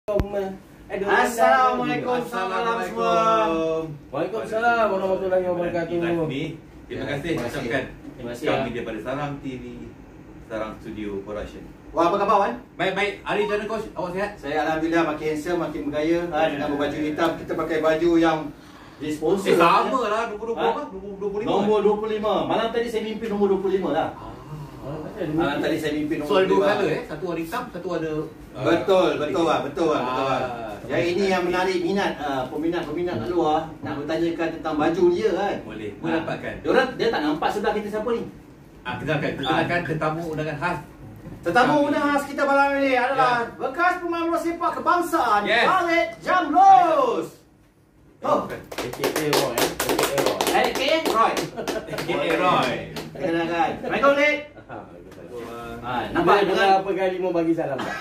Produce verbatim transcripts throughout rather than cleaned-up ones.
Assalamualaikum, selamat semua. Waalaikumsalam warahmatullahi wabarakatuh. Terima kasih ucapkan kami daripada Sarang T V, Sarang Studio Production. Wah, apa khabar Wan? Baik baik. Hari macam mana coach? Awak sihat? Saya alhamdulillah makin handsome, makin bergaya. Ha, dengan berbaju hitam, kita pakai baju yang disponsor. Eh, sama lah dua puluh Ha? apa? dua puluh lima. Nombor dua puluh lima. Malam tadi saya mimpi nombor dua puluh lima lah. Malam tadi saya mimpi So nombor ada dua dua puluh lima. colour eh? Satu warna hitam, satu ada Betul, betul lah, betul lah, betul lah. Ah. Yang ini yang menarik minat uh, peminat-peminat kat luar nak bertanyakan tentang baju dia kan. Boleh. Boleh dapatkan. Diorang dia tak nampak sebelah kita siapa ni. Ah, kenalkan. Kenalkan tetamu undangan khas. Tetamu Kami. undangan khas kita malam ini adalah bekas pemain bola sepak kebangsaan Yes. Khalid Jamlos. Oh, A K A Roy, A K A Roy. Khalid K. Roy. K A Roy. Kenalkan. Assalamualaikum Khalid. Ah, Nampak nampak dengan dengan apa kali mau bagi salam tak?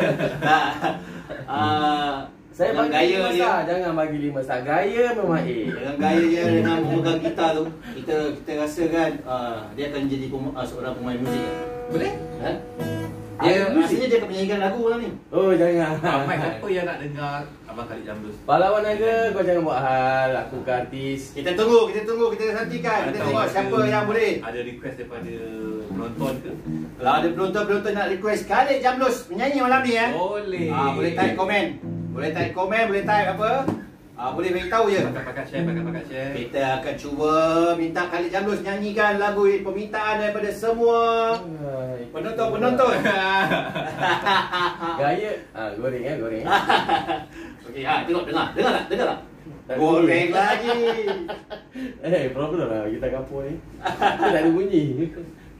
ah, Saya dengan bagi gaya lima dia, star, jangan bagi lima star. Gaya memang A. dengan gaya dia dengan memegang gitar tu, kita kita rasa kan ah, dia akan jadi pem, ah, seorang pemain muzik kan? Boleh? Ha? Ah, Dia rasanya dia akan menyanyikan lagu malam ni. Oh jangan. Ah, Mike, apa yang nak dengar Abang Khalid Jamlos? Pahlawan naga, kau jangan buat hal. Aku ke artis. Kita tunggu, kita tunggu, kita nantikan. Kita Tahu tengok ada- siapa yang boleh. Ada request daripada penonton ke? Kalau ada penonton-penonton nak request Khalid Jamlos menyanyi malam ni eh. Boleh. Ah, boleh type komen. Boleh type komen, boleh type apa? Ah, boleh beritahu je. Pakat-pakat share, pakat-pakat share. Kita akan cuba minta Khalid Jamlos nyanyikan lagu permintaan daripada semua penonton-penonton. Gaya, ah goreng eh, goreng. Okey, ha, tengok dengar. Dengar tak? Dengar tak? Tak ada Goreng bunyi. lagi. Eh, problem lah kita kampung ni. Tak ada bunyi.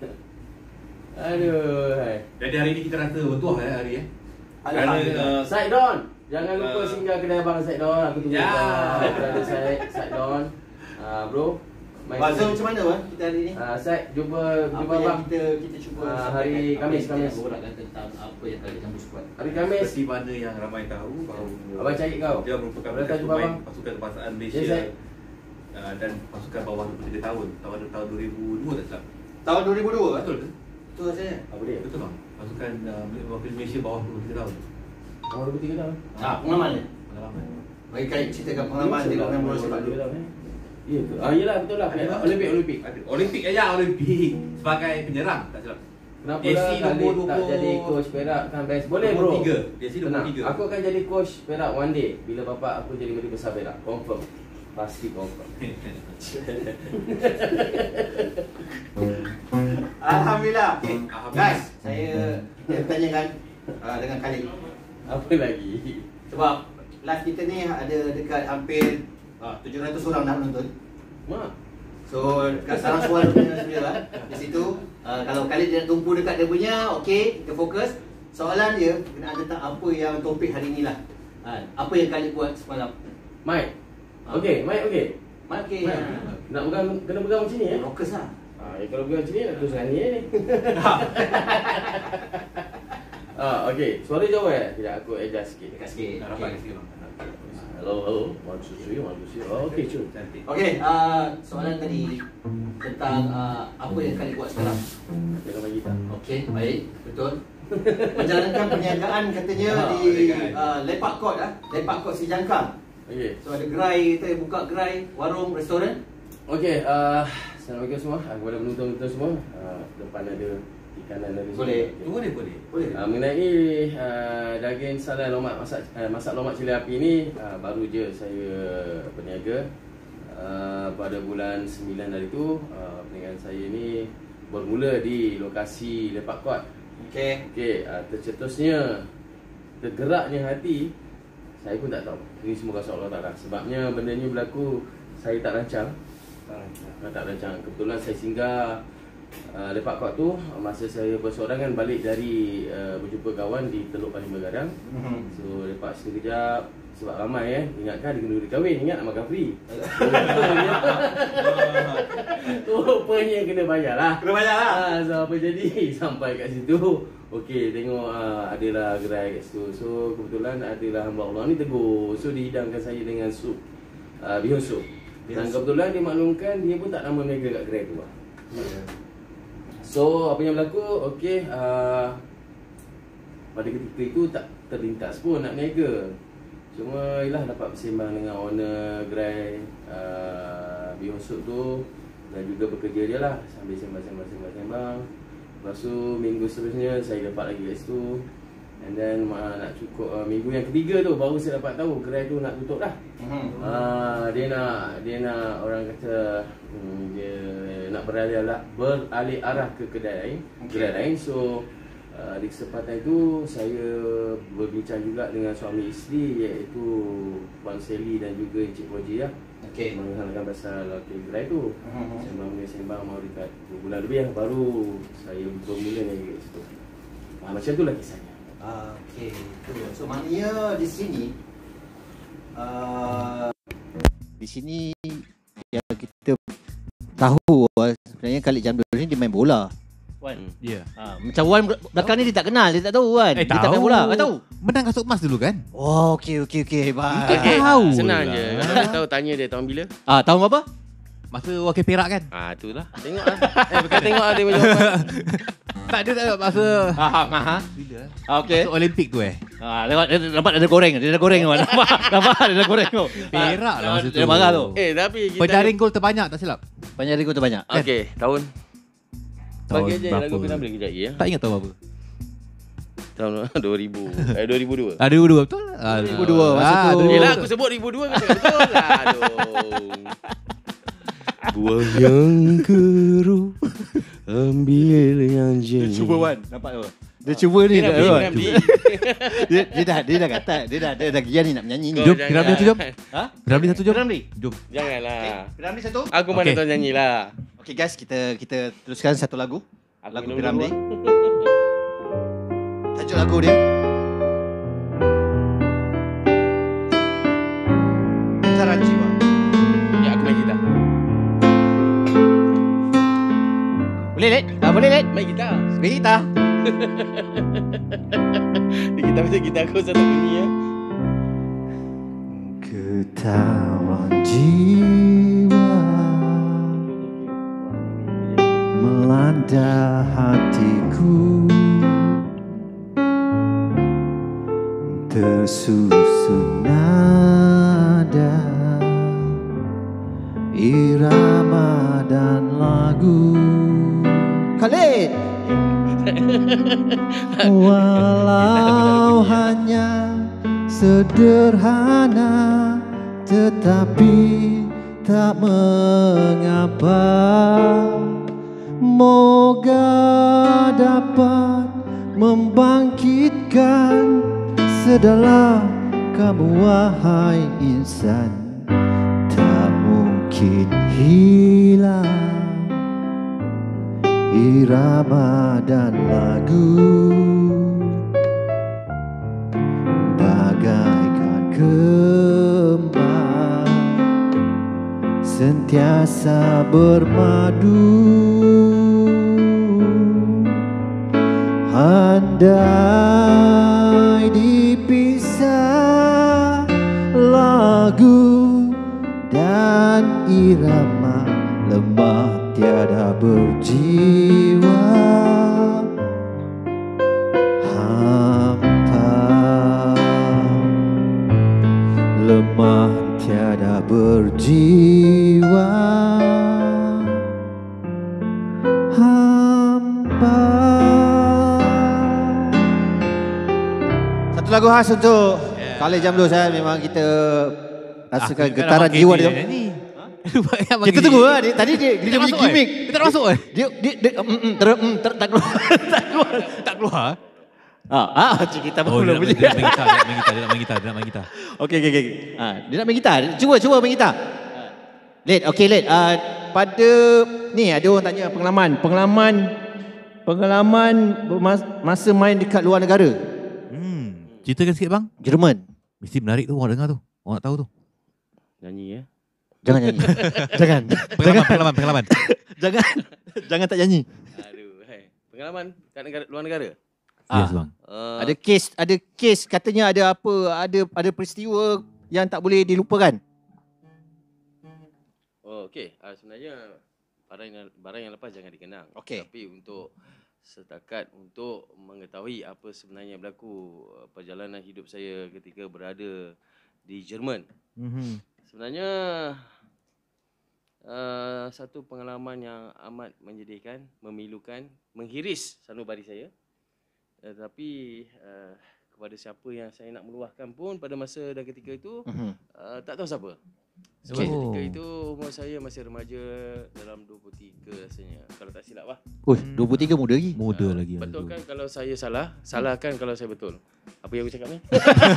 Aduh, hai. Jadi hari ni kita rasa bertuah eh hari eh. Kerana Alhamdulillah. uh, Side Don. Jangan lupa Uh, singgah kedai abang Side Don. Aku tunggu Ya. kau. Kedai Side Side Don. Ah, bro. main Bazum sini. macam mana Wan kita hari ni? Ah, Side jumpa Apa jumpa yang abang. kita kita cuba Ah, sampaikan? hari Apa Khamis, yang Khamis. kita borakkan tentang apa yang Khalid Jamlos buat. Hari Khamis. seperti mana yang ramai tahu bahawa Abang cari kau. dia merupakan Boleh bekas tak jumpa pemain abang? pasukan kebangsaan Ya, Malaysia saya. uh, dan pasukan bawah dua puluh tiga tahun tahun tahun dua ribu dua tak silap. Tahun dua ribu dua Betul ke? Betul rasanya. Apa dia? Betul bang. Pasukan uh, mewakili Malaysia bawah dua puluh tiga tahun. Orang dua puluh tiga tahun. Ah, pengalaman dia. Pengalaman. Bagi Khalid ceritakan pengalaman tengok main bola sepak dulu. Ya ke? Ah, yelah betul lah. Ada- Olimpik, Olimpik. Ada Olimpik aja Olimpik sebagai penyerang tak silap. Kenapa A C lah nombor Khalid dua tak puluh jadi coach Perak kan best? Boleh bro. nombor tiga. A C nombor Tenang. tiga. Aku akan jadi coach Perak one day. Bila bapak aku jadi menteri besar Perak. Confirm. Pasti confirm. Alhamdulillah. Okay. Alhamdulillah. Guys, saya saya bertanyakan uh, dengan Khalid. Apa lagi? Sebab live kita ni ada dekat hampir uh, tujuh ratus orang dah menonton. Mak. So, kat sarang suara punya studio lah. Di situ, uh, kalau Khalid dia tumpu dekat dia punya, okey, kita fokus. Soalan dia kena tentang apa yang topik hari ni lah. Uh, apa yang Khalid buat semalam. Mike. Okey, Mike okey. Okey. Mike. Nak pegang, kena pegang macam ni eh? Rockers lah. Ah, ya, kalau pegang macam ni, nak teruskan ni eh, ni. Ah, okey. Suara jauh eh? Sekejap aku adjust sikit. Dekat sikit. Nak rapat ke sini bang? Hello, hello. One, two, three, one, two, three. Oh, okey, cuy. Cantik. Okey, uh, soalan tadi tentang uh, apa yang Khalid buat sekarang. Jangan bagi tak. Okey, baik, betul. Menjalankan perniagaan katanya Ah, di perniagaan. uh, Lepak Court ah, Lepak Court Sijangkang. Okey. So ada gerai, kita buka gerai, warung, restoran. Okey, uh, Assalamualaikum semua. Aku pada penonton-penonton semua. Uh, depan ada di kanan ada semua. Boleh. Okey. Boleh boleh. Boleh. Uh, mengenai uh, daging salai lomak masak uh, masak lomak cili api ni uh, baru je saya berniaga uh, pada bulan sembilan hari tu. Uh, perniagaan saya ni bermula di lokasi Lepak Court. Okey. Okey, uh, tercetusnya tergeraknya hati saya pun tak tahu. Ini semua kuasa Allah Taala. Sebabnya benda ni berlaku saya tak rancang. Tak, tak rancang. Kebetulan saya singgah uh, Lepak Court tu masa saya bersorangan balik dari uh, berjumpa kawan di Teluk Paling Begadang. Mhm. So lepak sekejap sebab ramai eh. Ingatkan dia kena duit kahwin, ingat nak makan free. Rupanya kena bayar lah. Kena bayar lah. Ah, so apa jadi? Sampai kat situ. Okey, tengok uh, adalah gerai kat situ. So kebetulan adalah hamba Allah ni tegur. So dihidangkan saya dengan sup uh, bihun sup. Dan kebetulan dia maklumkan dia pun tak nama mega kat gerai tu lah. So apa yang berlaku? Okey, uh, pada ketika itu tak terlintas pun nak niaga. Cuma ialah dapat bersembang dengan owner gerai uh, Bihosuk tu dan juga bekerja dia lah sambil sembang-sembang-sembang-sembang. Lepas tu minggu seterusnya saya dapat lagi kat situ. And then uh, nak cukup uh, minggu yang ketiga tu baru saya dapat tahu gerai tu nak tutup dah. Hmm. Uh, dia nak dia nak orang kata hmm, dia nak beralih beralih arah ke kedai lain, okay. Gerai lain. So uh, di kesempatan itu saya berbincang juga dengan suami isteri iaitu Puan Sally dan juga Encik Koji ya. Okey. Mengenalkan pasal okay, gerai tu. Hmm. Sembang sembang mau dekat dua bulan lebih lah, baru saya bermula dengan kat situ. Uh, macam itulah kisahnya. Ah, okey. So maknanya di sini uh, di sini yang kita tahu sebenarnya Khalid Jamdul ni dia main bola. Wan. Ya. Yeah. Ha, macam Wan belakang ni dia tak kenal, dia tak tahu kan. Eh, dia tahu. Tak main bola. Tak tahu. Menang kasut emas dulu kan? Oh, okey okey okey. Hebat. Okay. Tahu. Senang je. Kalau tahu tanya dia tahun bila? Ah, tahun apa? Masa wakil Perak kan? Ah, itulah. Tengoklah. Eh, bukan tengok dia punya jawapan. Tak ada tak ada masa ha ha. Bila? Ah, okey. Masa Olimpik tu eh. Ha, nampak nampak ada goreng, dia ada goreng tu. Nampak nampak ada goreng tu. Perak lah masa tu. Dia marah tu. Eh, tapi kita penjaring gol terbanyak tak silap. Penjaring gol terbanyak. Okey, tahun Tahun bagi aja lagu kenapa boleh kejap ya. Tak ingat tahu apa. Tahun dua ribu. Eh dua ribu dua. Ah dua ribu dua betul? dua ribu dua masa tu. Yalah aku sebut dua ribu dua kan betul lah. Aduh. Buang yang keruh, ambil yang jenis. Cuba Wan, nampak tu. Dia cuba ni dah. Dia dia dah dia dah kata, dia dah dia dah gian ni nak menyanyi ni. Jom, Piramli satu jom. Ha? Piramli satu jom. Piramli. Jom. Janganlah. Piramli satu. Aku mana tahu nyanyilah. Okey guys, kita kita teruskan satu lagu. Lagu Piramli. Tajuk lagu dia Getaran Jiwa. Ya, aku main gitar. Boleh, Lek? Tak boleh, Lek? Main gitar. Main gitar. Di gitar macam gitar aku satu bunyi ya. Getaran jiwa melanda hatiku, tersusun nada, irama dan lagu. Khalid. Walau hanya sederhana, tetapi tak mengapa. Moga dapat membangkitkan sedalam kamu wahai insan. Tak mungkin hilang irama dan lagu, bagaikan kembang sentiasa bermadu. Andai dipisah lagu dan irama, lemah tiada berjiwa, hampa lemah tiada berjiwa, hampa. Satu lagu khas untuk yeah. Khalid Jamdul saya, memang kita rasakan ah, getaran jiwa dia. Kita tunggu lah. Dia, tadi dia dia punya gimmick. Dia tak masuk eh? Dia dia, dia mm, mm, ter, mm, ter, tak keluar. tak keluar. Tak keluar. Ah, ah kita oh, belum bunyi. Dia nak main gitar, dia nak main gitar, dia nak main gitar, dia nak main gitar. Okey okey okey. Ah, dia nak main gitar. Cuba cuba main gitar. Late, okey Late. Ah, pada ni ada orang tanya pengalaman, pengalaman pengalaman masa main dekat luar negara. Hmm, ceritakan sikit bang. Jerman. Mesti menarik tu, orang dengar tu. Orang nak tahu tu. Nyanyi ya. Jangan nyanyi. jangan. Pengalaman, pengalaman, pengalaman. jangan. Jangan tak nyanyi. Aduh, hai. Pengalaman kat negara, luar negara? Yes, bang. Uh, ada kes, ada kes katanya ada apa, ada ada peristiwa yang tak boleh dilupakan. Oh, okey. Uh, sebenarnya barang yang barang yang lepas jangan dikenang. Okay. Tapi untuk setakat untuk mengetahui apa sebenarnya berlaku perjalanan hidup saya ketika berada di Jerman. Mm-hmm. Sebenarnya uh, satu pengalaman yang amat menyedihkan, memilukan, menghiris sanubari saya. Uh, tapi uh, kepada siapa yang saya nak meluahkan pun pada masa dan ketika itu mm-hmm. uh, tak tahu siapa. Sebab okay. ketika itu umur saya masih remaja dalam dua puluh tiga rasanya, kalau tak silap lah. Ui, dua puluh tiga muda lagi. Muda uh, lagi. Betul kan kalau saya salah, salahkan kalau saya betul. Apa yang aku cakap ni?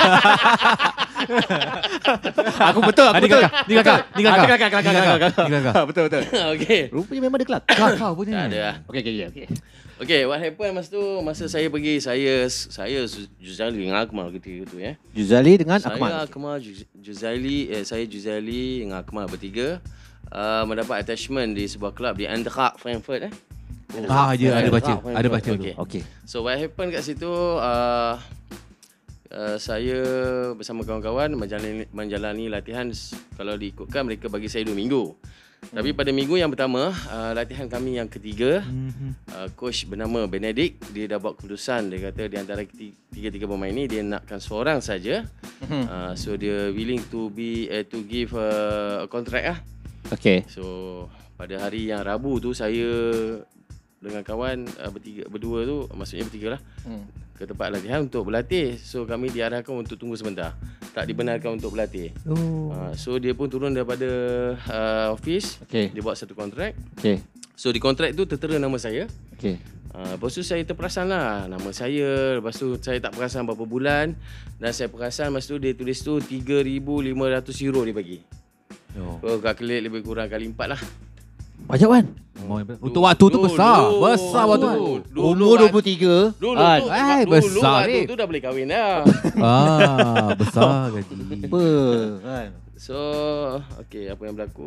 Aku betul, aku betul. Ni kakak, ni kakak. Ni kakak, kakak, kakak. Ni kakak. Betul, betul. Okey. Rupanya memang dia kelak. Kakak punya. Tak ada lah. Okey, okey, okey. Okey, what happened masa tu, masa saya pergi, saya saya Juzali dengan Akmal ketika itu ya. Juzali dengan Akmal. Saya Akmal, Juzali, eh, saya Juzali dengan Akmal bertiga uh, mendapat attachment di sebuah kelab di Eintracht Frankfurt eh. Oh, ah, ya, ada baca, ada baca tu. Okey. Okey. So what happened kat situ, uh, uh, saya bersama kawan-kawan menjalani, menjalani latihan. Kalau diikutkan mereka bagi saya dua minggu. Tapi pada minggu yang pertama, uh, latihan kami yang ketiga, uh, coach bernama Benedict, dia dah buat keputusan. Dia kata di antara tiga-tiga pemain ni dia nakkan seorang saja. Uh, so dia willing to be uh, to give a, a contract lah. Okey. So pada hari yang Rabu tu saya dengan kawan uh, bertiga berdua tu, maksudnya bertiga lah, hmm. ke tempat latihan untuk berlatih. So kami diarahkan untuk tunggu sebentar, tak dibenarkan untuk berlatih. Oh. Uh, so dia pun turun daripada uh, office. Okay. Dia buat satu kontrak. Okay. So di kontrak tu tertera nama saya. Okay. Uh, lepas tu saya terperasan lah nama saya. Lepas tu saya tak perasan berapa bulan. Dan saya perasan lepas tu dia tulis tu tiga ribu lima ratus euro dia bagi. Oh. So calculate lebih kurang kali empat lah. Banyak kan? Untuk waktu tu besar. Dulu, besar waktu tu. Umur dua puluh tiga. Dulu kan? tu, Ay, dulu, besar dulu ni. tu dah boleh kahwin dah. Ah, besar gaji. Apa? Kan? So, okay, apa yang berlaku?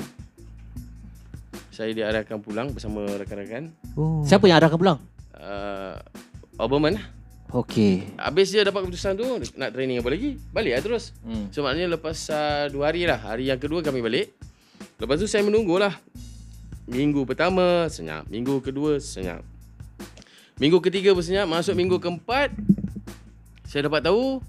Saya diarahkan pulang bersama rakan-rakan. Oh. Siapa yang arahkan pulang? Uh, Oberman lah. Okey. Habis dia dapat keputusan tu, nak training apa lagi? Balik lah terus. Hmm. So maknanya lepas uh, dua hari lah. Hari yang kedua kami balik. Lepas tu saya menunggulah. Minggu pertama senyap, minggu kedua senyap, minggu ketiga bersenyap, masuk minggu keempat saya dapat tahu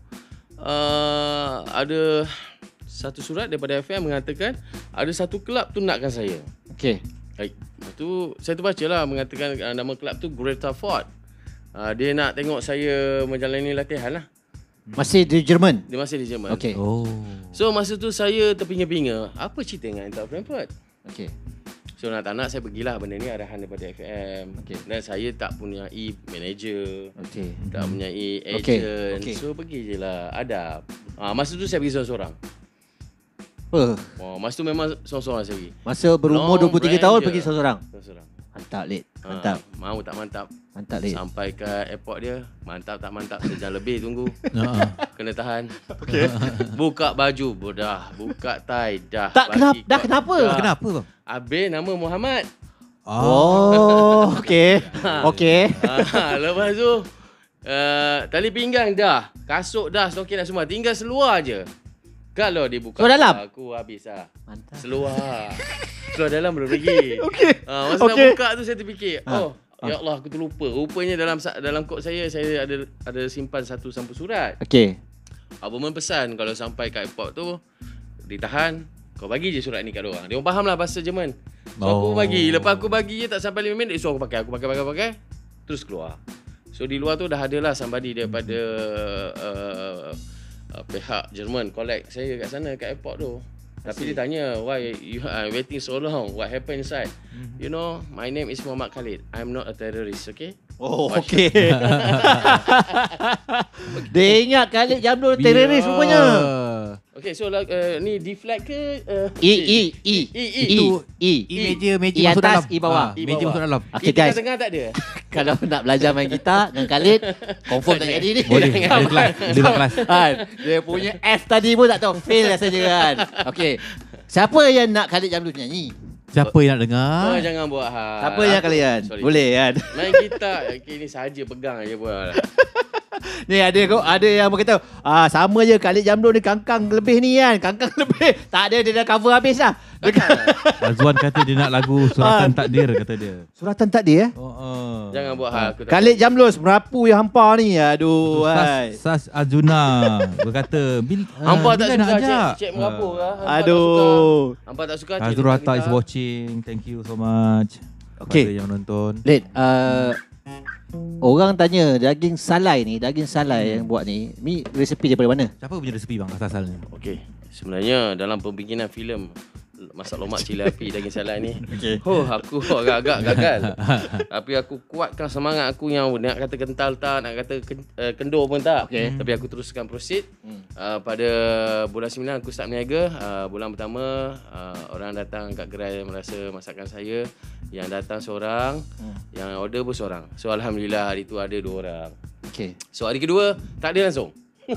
uh, ada satu surat daripada F M mengatakan ada satu kelab tu nakkan saya. Okey. Baik. Lepas tu saya terbacalah mengatakan uh, nama kelab tu Greater Ford. Uh, dia nak tengok saya menjalani latihan lah. Masih di Jerman? Dia masih di Jerman. Okey. Oh. So masa tu saya terpinga-pinga, apa cerita dengan Eintracht Frankfurt? Okey. So nak tak nak saya pergilah, benda ni arahan daripada F M. Okay. Dan saya tak punyai manager. Okey. Tak punyai agent. Okay. Okay. So pergi je lah, adab. Ha, masa tu saya pergi seorang-seorang. Apa? Oh, masa tu memang seorang-seorang saya pergi. Masa berumur dua puluh tiga tahun pergi seorang-seorang? Seorang-seorang. Mantap, Lid. Mantap. Ha, mau tak mantap? Mantap, Lid. Sampai ke airport dia, mantap tak mantap, sejam lebih tunggu. Kena tahan. Okey. Buka baju, dah. Buka tie, dah. Tak kenapa? Dah kenapa? Dah. Kenapa bang? Habis nama Muhammad. Oh, okey. Okey. Ha, lepas tu uh, tali pinggang dah, kasut dah, stokin dah semua, tinggal seluar je. Kalau dia buka seluar dalam? aku habis lah. Mantap. Seluar. Seluar dalam belum pergi. Okey. Ha, masa okay. nak buka tu saya terfikir, Ha. oh, ha. ya Allah aku terlupa. Rupanya dalam dalam kod saya saya ada ada simpan satu sampul surat. Okey. Abang pesan kalau sampai kat airport tu ditahan, kau bagi je surat ni kat diorang. Dia orang faham lah bahasa Jerman. So oh. aku bagi. Lepas aku bagi je tak sampai lima minit, so aku pakai. Aku pakai, pakai, pakai. Terus keluar. So di luar tu dah ada lah somebody daripada uh, uh, pihak Jerman collect saya kat sana, kat airport tu. Tapi dia tanya, why you are waiting so long? What happened inside? Mm-hmm. You know, my name is Muhammad Khalid. I'm not a terrorist, okay? Oh, okey. Dia ingat Khalid Jamdul teroris rupanya. Okay, so uh, ni deflect ke? Uh, E, E, E. E, E. Itu E. E meja, meja E masuk atas, dalam. E bawah. Ha, meja masuk dalam. Okey E guys. tengah tak ada? Kalau nak belajar main gitar dengan Khalid, confirm tak jadi ni. Boleh, ada kelas. Ada kelas. Kan? Dia punya F tadi pun tak tahu, fail rasanya kan. Okey. Siapa yang nak Khalid Jamdul nyanyi? Siapa yang nak dengar? Oh, jangan buat hal. Siapa yang kalian? Sorry. Boleh kan? Main gitar, okay, ni saja pegang je buat. Ni ada ada yang berkata, ah sama je Khalid Jamlo ni kangkang lebih ni kan, kangkang lebih. Tak ada, dia dah cover habis dah. Azwan kata dia nak lagu Suratan Takdir kata dia. Suratan takdir eh? Oh, oh. Jangan buat hal aku tak. Khalid Jamlos merapu yang hampa ni. Aduh. hai. Sas, Sas Azuna berkata bil, uh, Hampa tak bila nak suka ajak? cek, cek merapu Ah. lah. Hampa Aduh. tak suka. Hampa tak suka cek. Azurata is watching. Thank you so much. Okay. Kepada yang menonton. Lid, uh, orang tanya daging salai ni, daging salai yang buat ni, ni resepi daripada mana? Siapa punya resepi bang asal-asalnya? Okey, sebenarnya dalam pembikinan filem Masak Lomak Cili Api Daging Salai ni, Okay. oh aku agak-agak gagal. Tapi aku kuatkan semangat aku yang nak kata kental tak, nak kata ken, uh, kendur pun tak. Okay. Tapi aku teruskan proceed. Hmm. Uh, pada bulan sembilan aku start berniaga. Uh, bulan pertama uh, orang datang kat gerai merasa masakan saya. Yang datang seorang, Hmm. yang order pun seorang. So alhamdulillah hari tu ada dua orang. Okay. So hari kedua tak ada langsung.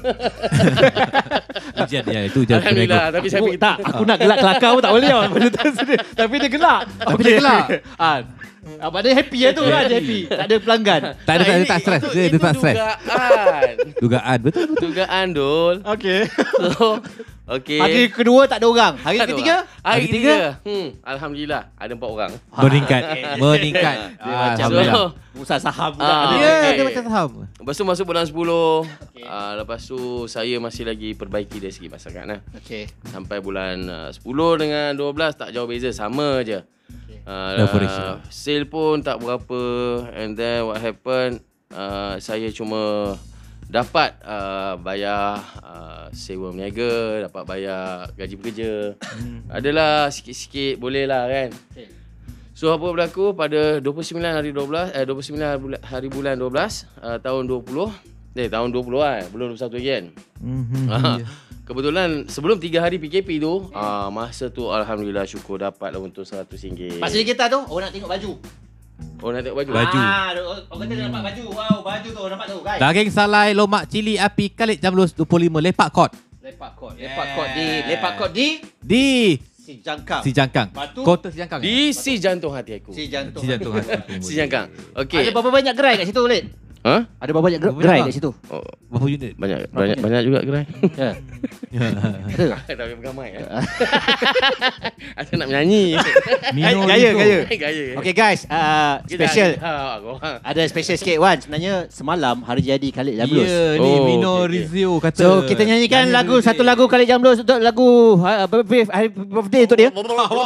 Ujian ya itu ujian Alhamdulillah, tapi saya Aku, tak, aku nak gelak kelakar pun tak boleh tau. Benda tu sedih. Tapi dia gelak. Tapi dia gelak. Ah, apa dia happy lah tu lah, dia happy. Tak ada pelanggan. Tak ada, tak ada, tak stres. Itu, Dia, dia itu tak stres. dugaan. Dugaan betul betul. Dugaan Dul. Okay. So, okey. Hari kedua tak ada orang. Hari Ada ketiga? orang. Hari Hari ketiga. Hmm, alhamdulillah ada empat orang. Meningkat. Meningkat. Dia macam Alhamdulillah. Usaha saham pula. Ah, ada. Dia okey. dia macam saham. Lepas tu masuk bulan sepuluh. Okey. Uh, lepas tu saya masih lagi perbaiki dari segi masakan lah. Okay. Sampai bulan uh, sepuluh dengan dua belas tak jauh beza, sama je. Okay. Uh, Operation. sale pun tak berapa, and then what happened, uh, saya cuma dapat uh, bayar uh, sewa meniaga, dapat bayar gaji pekerja. Adalah sikit-sikit boleh lah kan. Okay. So apa berlaku pada dua puluh sembilan hari dua belas eh dua puluh sembilan hari bulan dua belas uh, tahun dua puluh. Eh tahun dua puluh kan, belum dua puluh satu lagi kan. Mhm. Ah, kebetulan sebelum tiga hari P K P tu, ah, masa tu alhamdulillah syukur dapatlah untung seratus ringgit. Pas kita tu, orang nak tengok baju. Oh nak tengok baju. Baju. Ah, orang kata dia dapat baju. Wow, baju tu nampak tu, guys. Daging salai lomak cili api Khalid Jamlos dua puluh lima Lepak Court Lepak kot. Lepak kot di lepak kot di di si jangkang. Si Jangkang. Batu. Kota Si Jangkang. Di si jantung hati aku. Si jantung. Si Jantung hati. Si jangkang. Ada Okey. berapa banyak gerai kat situ, Lid? Ha? Ada berapa banyak ger- Berapa gerai banyak, kat situ? Oh, Berapa unit? banyak banyak banyak juga gerai. Ya. Ada tak? Tapi pegang mic eh. Aku nak menyanyi. Mino Gaya, Rico. gaya. Gaya. Okay guys, uh, Kita- special. Ha, aku. Ada special sikit Wan. Sebenarnya semalam hari jadi Khalid Jamlos. Ya, ni Oh, Mino okey, okey. Rizio kata. So kita nyanyikan lagu satu lagu Khalid Jamlos untuk lagu uh, birthday, hari birthday untuk dia.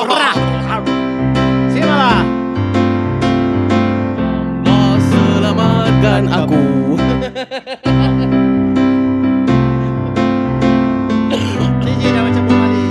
Silalah. Allah selamatkan aku. D J dah macam Bob Marley.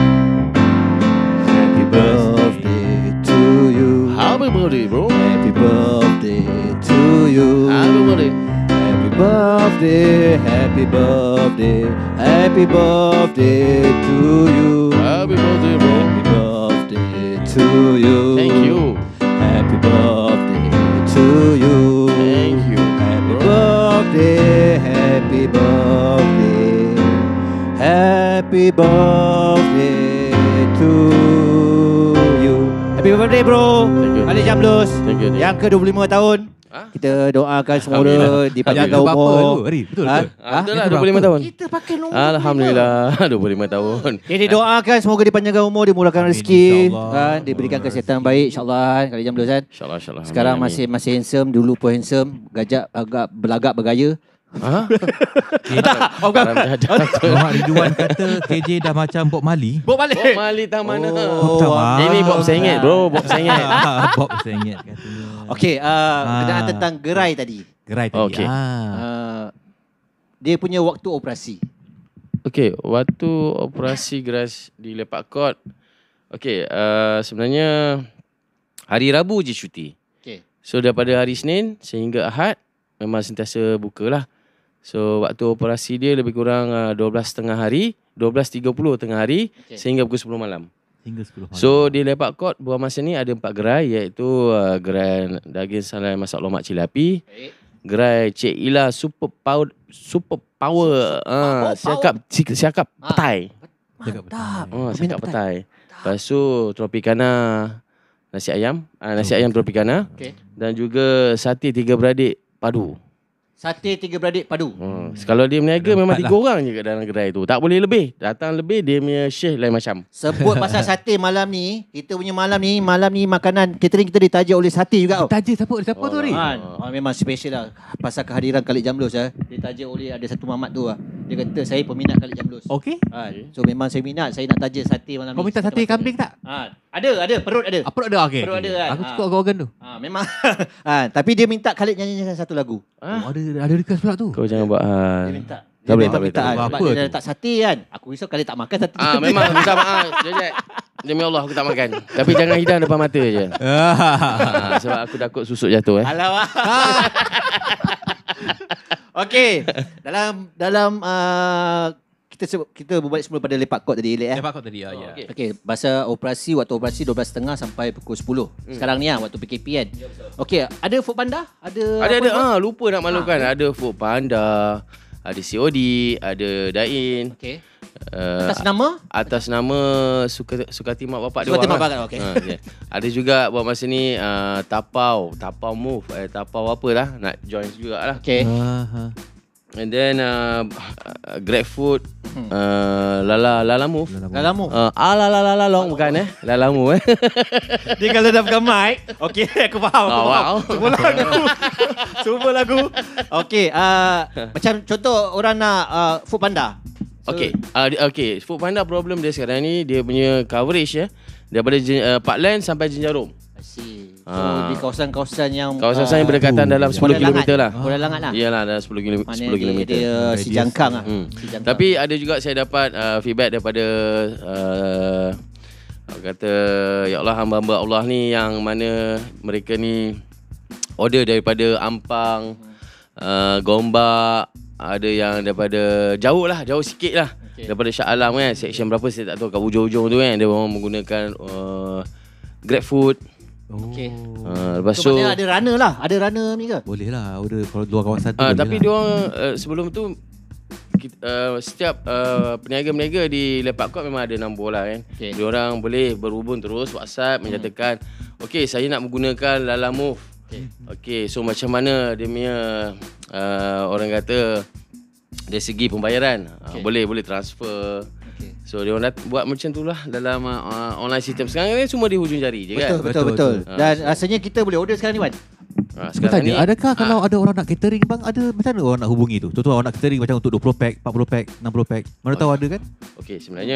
Happy birthday to you. Happy birthday bro. Happy birthday to you. Happy birthday. Happy birthday, happy birthday, happy birthday to you. Happy birthday bro. Happy birthday to you. Thank you. Happy birthday to you. Thank you. Happy bro. birthday, happy birthday, happy birthday to you. Happy birthday bro. Thank you. Khalid Jamlos. Thank you, thank you. Yang ke dua puluh lima tahun. Ha? Kita doakan semua Alhamdulillah. di panjang Yang ke berapa umur. tu, Ari? Betul, Ha? betul. Ah, betul lah Itu dua puluh lima berapa? tahun. Kita pakai nombor Alhamdulillah dua puluh lima tahun. Jadi doakan semoga dipanjangkan umur, dimurahkan Amin, rezeki, insyaAllah. kan, diberikan kesihatan baik insya-Allah kan Khalid Jamlos kan. InsyaAllah insyaAllah. Sekarang Amin, masih masih handsome, dulu pun handsome, gajak agak belagak bergaya. amin. Ha? Tak, oh bukan. Haram jahat. Muhammad Ridwan kata K J dah macam Bob Marley. Bob balik. Bob Marley tak mana. Oh, tak mana. Ini Bob Sengit bro, Bob Sengit. Bob Sengit katanya. Okey, uh, Ah. berkenaan tentang gerai tadi. Gerai tadi. Okey. Ah. Uh, dia punya waktu operasi. Okey, waktu operasi geras di Lepak Court. Okey, uh, sebenarnya hari Rabu je cuti. Okey. So daripada hari Senin sehingga Ahad memang sentiasa buka lah. So waktu operasi dia lebih kurang uh, dua belas tiga puluh hari, dua belas tiga puluh tengah hari Okey. sehingga pukul sepuluh malam. Hingga sepuluh malam. So di Lepak Court buah masa ni ada empat gerai, iaitu uh, gerai daging salai masak lomak cili api, Baik. gerai Cik Ila super power super power ah power. siakap si- siakap Ah. petai. Cakap Mantap. Oh, Minat siakap petai. Lepas tu Tropicana nasi ayam, ah, nasi ayam Tropicana Okey. dan juga sate tiga beradik padu. Sate tiga beradik padu. Hmm. Kalau dia berniaga memang tiga orang je kat dalam gerai tu. Tak boleh lebih. Datang lebih dia punya shift lain macam. Sebut pasal sate malam ni, kita punya malam ni, malam ni makanan catering kita ditaja oleh sate juga tau. Taja siapa? Siapa tu Ri? Han, oh, memang special lah. Pasal kehadiran Khalid Jamlus lah. Ditaja oleh ada satu mamat tu lah. Dia kata saya peminat Khalid Jamlus. Okey. Han, so memang saya minat, saya nak taja sate malam Kau ni. minta sate kambing tak? Ha, ada, ada, perut ada. Apa ada? Okey. Perut ada kan. Aku Ah. suka organ tu. Ha, memang. ha, tapi dia minta Khalid nyanyikan satu lagu. Oh, ada ada request pula tu. Kau jangan buat hal. Dia minta. Tak Dia boleh, memang tak boleh, minta tak kan. boleh. Sebab Apa dia tu? dah letak sate kan. Aku risau Khalid tak makan sate. Ah memang minta maaf. Jajak. Demi Allah aku tak makan. Tapi jangan hidang depan mata je. ha, sebab aku takut susuk jatuh eh. Alamak. Okey. Dalam dalam uh, kita sebut, kita berbalik semula pada lepak kot tadi Elek eh. Lepak kau tadi ya. Oh, ya. Okey, okay, masa operasi, waktu operasi dua belas tiga puluh sampai pukul sepuluh. Hmm. Sekarang ni lah, waktu P K P kan. Ya, okey, ada Food Panda? Ada Ada ada apa ah lupa nak maklumkan. Ha. Ada Food Panda, ada C O D, ada Dain. Okey. Uh, Atas nama? Atas nama suka Sukati mak bapak dia Sukati orang mak lah. bapak, okey. Ha, yeah. Ada juga buat masa ni uh, Tapau, Tapau Move, eh, Tapau apa lah nak join jugalah. Okey. Ha. And then uh, uh, Grab Food, uh, Lala Lala Move. Lalamu. Uh, ah Lala Lala Long bukan eh. Lala Move eh. Dia kalau dah pegang mic, okey, aku faham. Aku Oh, faham. wow. Semua lagu. Semua lagu. Okey, uh, macam contoh orang nak uh, Food Panda. So, Okay, uh, okay. Food Panda problem dia sekarang ni dia punya coverage ya daripada uh, Parkland sampai Jenjarum. I see. So Ah. di kawasan-kawasan yang Kawasan-kawasan yang berdekatan uh, dalam Kuala sepuluh kilometer lah. Kuala Langat lah. Iyalah dalam sepuluh kilometer. Maknanya sepuluh kilometer. dia, dia si jangkang lah. Hmm. Si jangkang. Tapi ada juga saya dapat uh, feedback daripada uh, kata ya Allah hamba-hamba Allah ni yang mana mereka ni order daripada Ampang, uh, Gombak, ada yang daripada jauh lah, jauh sikit lah. Okay. Daripada Shah Alam kan, section berapa saya tak tahu kat hujung-hujung tu kan, dia orang menggunakan uh, Grab Food. Okey. Uh, lepas So, tu maknanya ada runner lah. Ada runner ni ke? Boleh lah. Order kalau luar kawasan tu. uh, boleh tapi lah. dia orang uh, sebelum tu kita, uh, setiap uh, peniaga-peniaga di Lepak Court memang ada nombor lah kan. Okay. Dia orang boleh berhubung terus WhatsApp hmm. menyatakan okey saya nak menggunakan Lala Move. Okey. Okey, so macam mana dia punya uh, orang kata dari segi pembayaran okay. uh, boleh boleh transfer. Okay. So dia orang buat macam tu lah dalam uh, online system. Sekarang ni semua di hujung jari je Betul, kan. betul, Betul, betul. betul. Dan Ah, rasanya kita boleh order sekarang ni, Wan. Uh, Aku tanya, adakah ah, kalau ada orang nak catering bang, ada macam mana orang nak hubungi tu? Contoh orang nak catering macam untuk dua puluh pack, empat puluh pack, enam puluh pack. Mana tahu ada kan? okey sebenarnya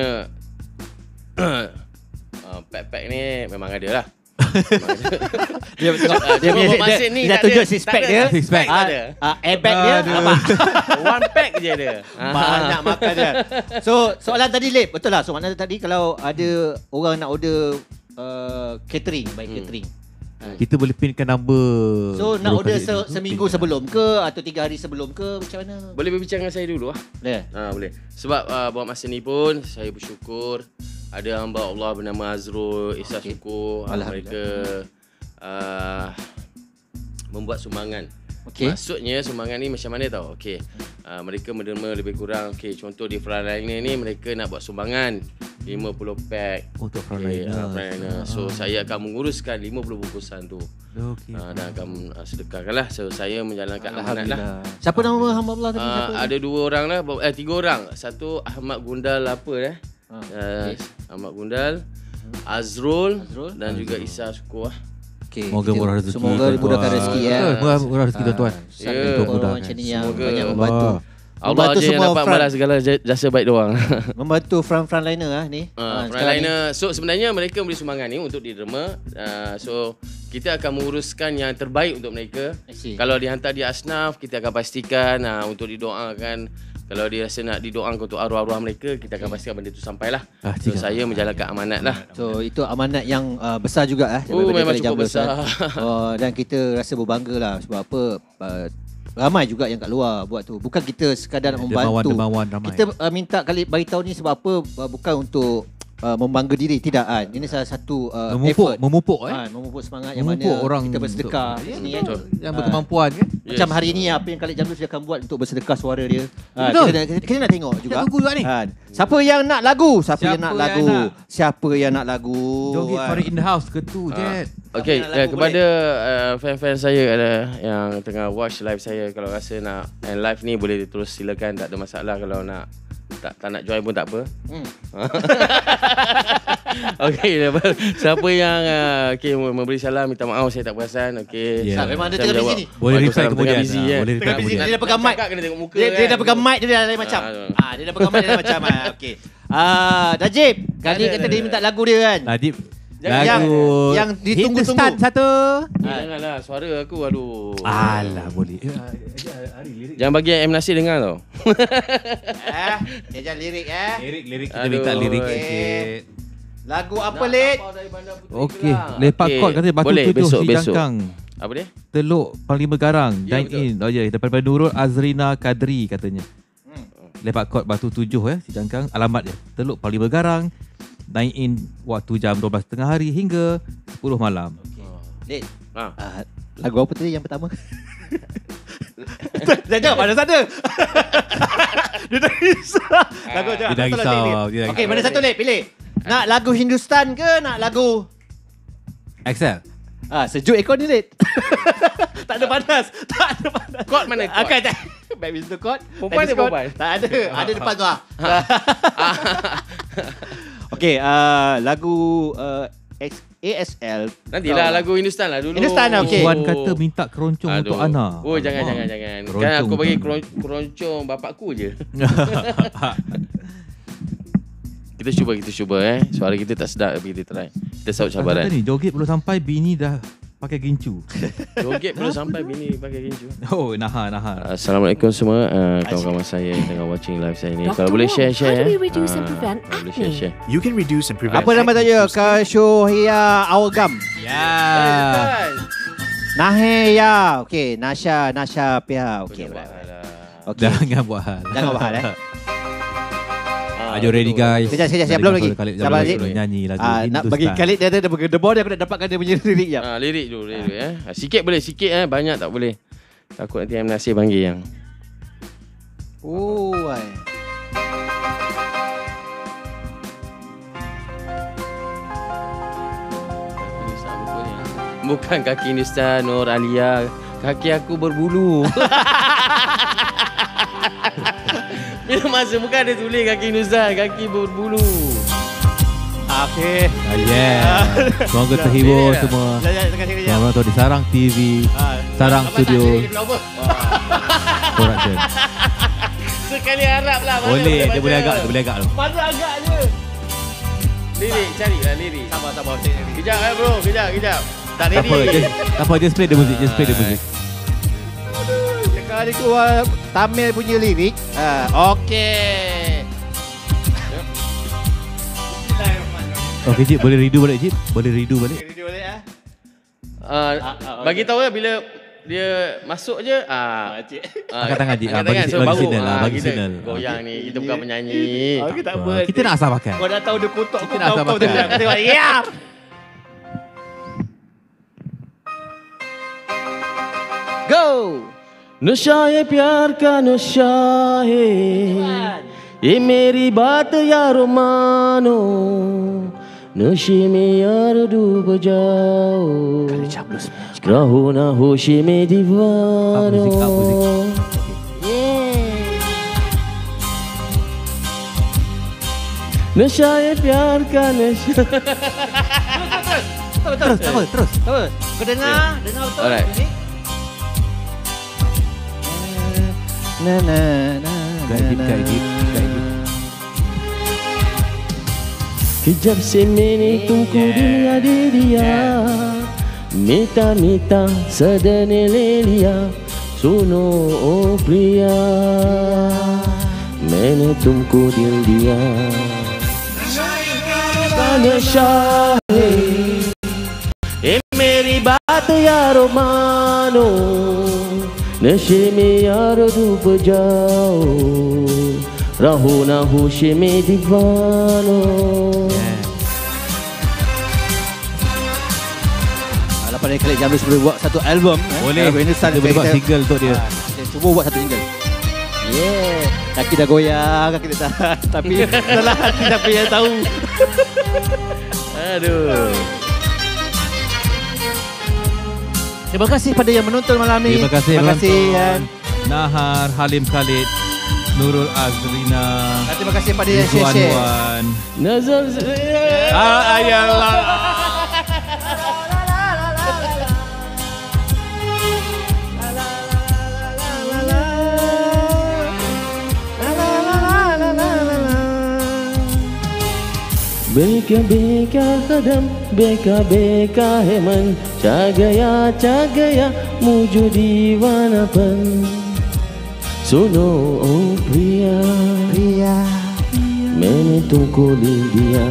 uh, pack-pack ni memang ada lah. Dia tengok Ah, dia cuma dia, buat dia, masa ni dia dah tak tunjuk ada- six tak pack ada. dia. Six pack. Ah, ada. ah, airbag dia Aduh. apa? One pack je dia. Banyak makan dia. So soalan tadi Lip, betul lah soalan tadi kalau ada orang nak order uh, catering by Hmm. catering. Kita boleh pinkan number. So nak order broker se- tu. seminggu sebelum ke atau tiga hari sebelum ke macam mana? Boleh berbincang dengan saya dulu lah. Boleh. Ha, boleh. Sebab uh, buat masa ni pun saya bersyukur ada hamba Allah bernama Azrul Isa Okey. Syukur. Alhamdulillah. Mereka uh, membuat sumbangan. Okey. Maksudnya sumbangan ni macam mana tau? Okey. Uh, mereka menerima lebih kurang okey contoh di frontliner ni mereka nak buat sumbangan lima puluh pack. Untuk Okey, frontliner. uh, frontliner. So Ah. saya akan menguruskan lima puluh bungkusan tu. Okey. Uh, dan akan uh, sedekahkanlah. So saya menjalankan amanat lah. Siapa nama hamba Allah tadi? Uh, Siapa? ada dua orang lah, eh tiga orang. Satu Ahmad Gundal apa eh? Ah, Uh, okey. Ahmad Gundal, Azrul, Azrul. dan juga Isa Syukur lah. Okay, Semoga kita- murah rezeki. Semoga tuan-tuan. dimurahkan rezeki ya. Betul, murah, murah rezeki tuan-tuan. Satu Ya. orang macam ni yang Semoga banyak Allah. membantu. Allah Membantu je yang semua dapat front. balas segala j- jasa baik diorang. Membantu front-frontliner ah ni. Uh, Ah, sekarang ni. frontliner. So sebenarnya mereka beri sumbangan ni untuk diderma. Uh, so kita akan menguruskan yang terbaik untuk mereka. I see. Kalau dihantar di asnaf, kita akan pastikan uh, untuk didoakan. Kalau dia rasa nak didoakan untuk arwah-arwah mereka, kita akan pastikan benda itu sampailah. Ah, So tiga. saya menjalankan amanat lah. So itu amanat yang uh, besar juga ah. Oh, daripada memang Khalid cukup Jamlus, besar. kan. Oh, dan kita rasa berbangga lah sebab apa uh, ramai juga yang kat luar buat tu. Bukan kita sekadar nak membantu. Dermawan-dermawan ramai. Kita uh, minta Khalid beritahu ni sebab apa uh, bukan untuk uh, membangga diri, tidak kan. Ini salah satu uh, memupuk, effort. memupuk eh. Ha, memupuk semangat yang Memupuk mana orang kita bersedekah untuk- sini Ya, kan. betul. Yang berkemampuan kan. Yes. Macam hari ni apa yang Khalid Jamrus dia akan buat untuk bersedekah suara dia. Ha, Betul. kita, kita, kita nak tengok juga. Kita tunggu juga ni. Ha, siapa yang nak lagu? Siapa, Siapa yang nak yang lagu? nak? Siapa yang nak lagu? Joget Ha. Farid in the house ke tu, Ah. Jet. Okey, Siapa yang nak uh, lagu, kepada uh, fan-fan saya ada yang tengah watch live saya, kalau rasa nak end live ni boleh terus silakan, tak ada masalah. Kalau nak tak, tak nak join pun tak apa. Hmm. Okey, siapa yang uh, okay, memberi salam, minta maaf saya tak perasan. Okey. Ya. Sal, memang dia Saya tengah menjawab. busy ni. Boleh reply Waalaikumsalam, kemudian. tengah busy, Ah, kan? boleh reply Tengah busy. kemudian. Dia dah pegang mic. Cakap kena tengok muka Dia, kan? dia dah pegang mic dia dah lain macam. Ah, Ah, dia dah pegang mic dia dah macam. Ah, okey. Ah, Najib, kali Ada, kata ada, dia ada. minta lagu dia kan. Najib. Jangan- Lagu yang ditunggu-tunggu. Hindustan satu. Eh, janganlah, suara aku aduh. Alah, boleh. Jangan bagi M Nasir dengar tau. Eh, dia jangan lirik eh. Lirik, lirik. Kita Aduh. minta lirik Okey. sikit. Lagu apa, Lid? Okey, lepak kot kata Batu Boleh, Tujuh besok, si besok. Jangkang. Apa dia? Teluk Parlimen Garang, Ya, dine in. Oh ya, daripada Nurul Azrina Kadri katanya. Hmm. Lepak kot Batu Tujuh eh, si Jangkang. Alamat dia, Teluk Parlimen Garang. Dine in waktu jam dua belas tengah hari hingga sepuluh malam. Lid, Ha. ah, lagu apa tadi yang pertama? Jangan jawab pada sana. Dia dah risau. Lagu jangan. Dia dah Betul lah, risau, Lid, Lid. dia dah Okey, risau. mana satu, Lid? Pilih. Nak lagu Hindustan ke nak lagu Excel. Ah, sejuk aircon ni, Lid. Tak ada panas. Tak ada panas. Kot mana kot? Akan tak. Badminton court. Perempuan tennis dia court. perempuan? Tak ada. Ada depan tu ah. Okey, uh, lagu uh, X- A S L. Nantilah lagu Hindustan lah dulu. Hindustan lah, okey. Puan kata minta keroncong Aduh. untuk Ana. Oh, jangan, Alamak. jangan, jangan. Kan Keroncong aku bagi untuk keron- keroncong bapakku je. Kita cuba, kita cuba eh. Suara kita tak sedap tapi kita try. Kita sahut cabaran. Kata ni, joget belum sampai bini dah pakai gincu. Joget belum sampai bini pakai gincu. Oh, naha, naha. Assalamualaikum semua uh, kawan-kawan saya yang tengah watching live saya ni. Kalau boleh share share. How do we eh. reduce and Ah, prevent kalau boleh acne? share share. You can reduce and prevent Apa nama acne tanya? through skin- Kasyohia Awagam. Ya. Naheya. Okey, Nasha, Nasha Pia. Okey. Okey. Okey. Jangan buat hal. Jangan buat hal eh. Are you ready guys? Sekejap, sekejap, sekejap. Belum lagi. Khalid Sabar, Jamrus Lid. nyanyi lagu Ah, nak bagi Hindustan. Khalid dia ada debor dia aku nak dapatkan dia punya lirik jap. Ah, lirik dulu, lirik eh. Ah, sikit boleh, sikit eh, banyak tak boleh. Takut nanti M Nasir panggil yang. Oh, ai. Bukan kaki Hindustan, Nur Alia. Kaki aku berbulu. Bila masa bukan ada tulis kaki Hindustan, kaki berbulu. Okey. Ah, yeah. Semoga terhibur Boleh semua. Ya, ya, tengah tengah. Selamat datang di Sarang T V, Ah, Sarang apa Studio tak ada flower? Production. Sekali harap lah. mana Boleh, dia baca. boleh agak, dia boleh agak tu. Mana agak je. Lirik, carilah lirik. Sabar, sabar. Cik, cik. Kejap eh bro, kejap, kejap. Tak Tak ready. apa, just, tak apa, just play the music, just play the music. Cakap dia keluar Tamil punya lirik. Ah, okey. Okay, Cip, boleh redo balik, Cip? Boleh redo balik? Ready boleh ah? Uh, Ah, ah, bagi tahu ya bila dia masuk je ah Ah, cik. ah, Angkat tangan, Cik. Ah, angkat bagi- tangan, so bagi baru, signal lah, ah, bagi kita signal. goyang ni, kita bukan penyanyi. Okey, tak apa. Ah, kita nak asal pakai. Kau dah tahu dia kutuk Kita kau nak kau sama kau tengok makan. tengok. Ya. Go. नशा ये प्यार का नशा है ये मेरी बात यारो मानो नशे में यार डूब जाओ रहो ना होशे में दीवानो Up music, up music. नशा ये प्यार का नशा Terus, Terus, terus, terus. Terus. Kau dengar, dengar betul. Alright. Ni. Na na na. Guide deep, guide deep, guide deep. कि जब से मैंने तुमको दुनिया दे दिया मीठा मीठा सदन ले लिया सुनो ओ प्रिया मैंने तुमको दिल दिया का नशा है ये मेरी बात यारो मानो नशे में यारो डूब जाओ Rahuna Hushimi Divano. Lepas dari Khalid Jamrus boleh buat satu album. Boleh. Eh? Kita boleh buat single untuk dia. Ha, kita cuba buat satu single. Yeah. Kaki dah goyang, kaki dah tahan. Tapi dalam hati siapa yang tahu. Aduh. Terima kasih pada yang menonton malam ni. Terima kasih Terima kasih penonton. Nahar, Halim Khalid, Nurul Azrina. Dan terima kasih pada yang share-share. Wan. Nazar. Ah, ayalah. Beka beka kadam, beka beka heman, cagaya cagaya muju divanapan. Suno oh pria pria menentu kulit dia.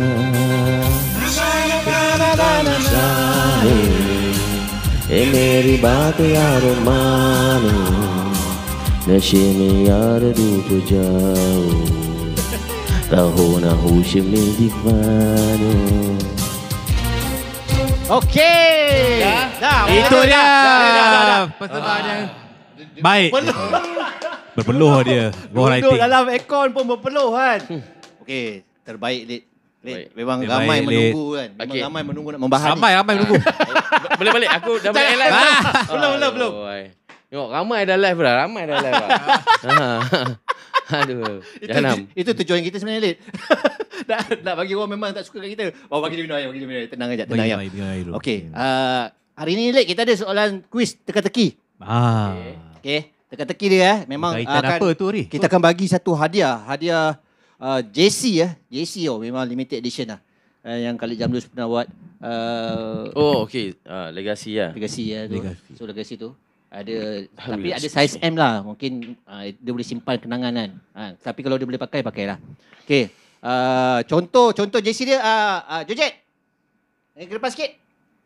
Sahe emeri bate aromani, nashimi ardu jauh. Rahuna Hushimi Divano. Okey. Dah? Dah. Itu dia. Dah. Persembahan yang baik. Berpeluh dia. Go Duduk writing. dalam aircon pun berpeluh kan. Okey, terbaik Lid. Lid, Baik. memang Terbaik, ramai Lid. menunggu kan. Memang Okey. ramai menunggu nak membahas Ramai, ni. ramai menunggu. Boleh balik aku dah balik live. Belum, belum, belum. Tengok ramai dah live dah, ramai dah live dah. Ha. Aduh, Itu, jahanam. itu tujuan kita sebenarnya Lid. nak, nak bagi orang memang tak suka kat kita. Oh, bagi dia minum air, bagi dia minum air. Tenang aja, tenang Bagi aja. air, bagi air dulu. Okey, uh, hari ni Lid kita ada soalan kuis teka-teki. Ah. Okey, teka-teki dia eh. Memang Kaitan akan, apa tu, Ri? kita akan bagi satu hadiah. Hadiah uh, J C ya. J C oh, memang limited edition lah. Uh, yang Khalid Jamrus pernah buat. Uh, Oh, okey. Ah, legasi lah. Legacy ya tu. Legacy. So legacy tu ada tapi Alhamdulillah. ada saiz M lah. Mungkin uh, dia boleh simpan kenangan kan. Ha, tapi kalau dia boleh pakai pakailah. Okey. Uh, contoh contoh J C dia uh, uh, Jojet. Eh ke depan sikit.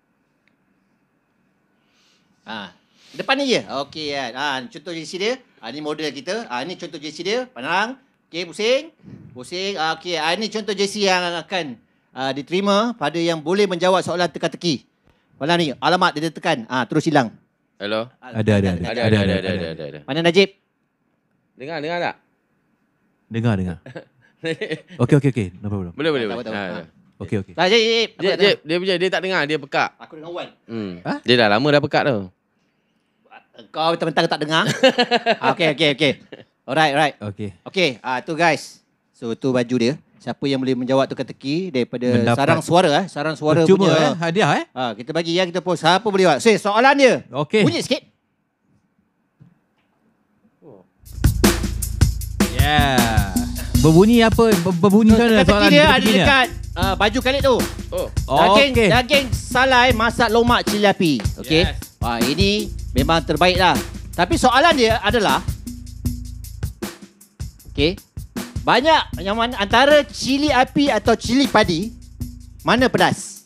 Ah, depan ni je. Okey kan. Ah, contoh J C dia. Ah, ni model kita. Ah, ni contoh J C dia. Pandang. Okey, pusing. Pusing. Ah, okey. Ah, ni contoh J C yang akan uh, diterima pada yang boleh menjawab soalan teka-teki. Pandang ni, alamat dia tekan. Ah, terus hilang. Hello. Ada, ada, ada. Ada ada ada ada ada ada. Mana Najib? Dengar dengar tak? Dengar, dengar. Okey, okey, okey. No problem. Boleh boleh. Tahu, boleh. tahu. Ha. Okey, okey. Najib, Najib. Aku Jep tak jep dia punya dia tak dengar, dia pekak. dengar. Aku dengan Wan. Hmm. Ha? Dia dah lama dah pekak tau. Kau mentang-mentang tak dengar. ah, okey, okey, okey. Alright, alright. Okey. Okey, ah tu guys. So tu baju dia. Siapa yang boleh menjawab teka-teki daripada Mendapat sarang suara eh, sarang suara Percuma punya. eh, hadiah eh. Ah, kita bagi ya, kita post. Siapa boleh jawab? So, soalan dia. Okey. Bunyi sikit. Yeah. Berbunyi apa? Ber- Berbunyi So, macam mana teka-teki soalan dia ada teka-tekinya? dekat uh, baju Khalid tu. Oh. Daging Okey. daging salai masak lomak cili api. Okey. Yes. Wah, ini memang terbaik lah. Tapi soalan dia adalah okey. Banyak yang mana antara cili api atau cili padi mana pedas?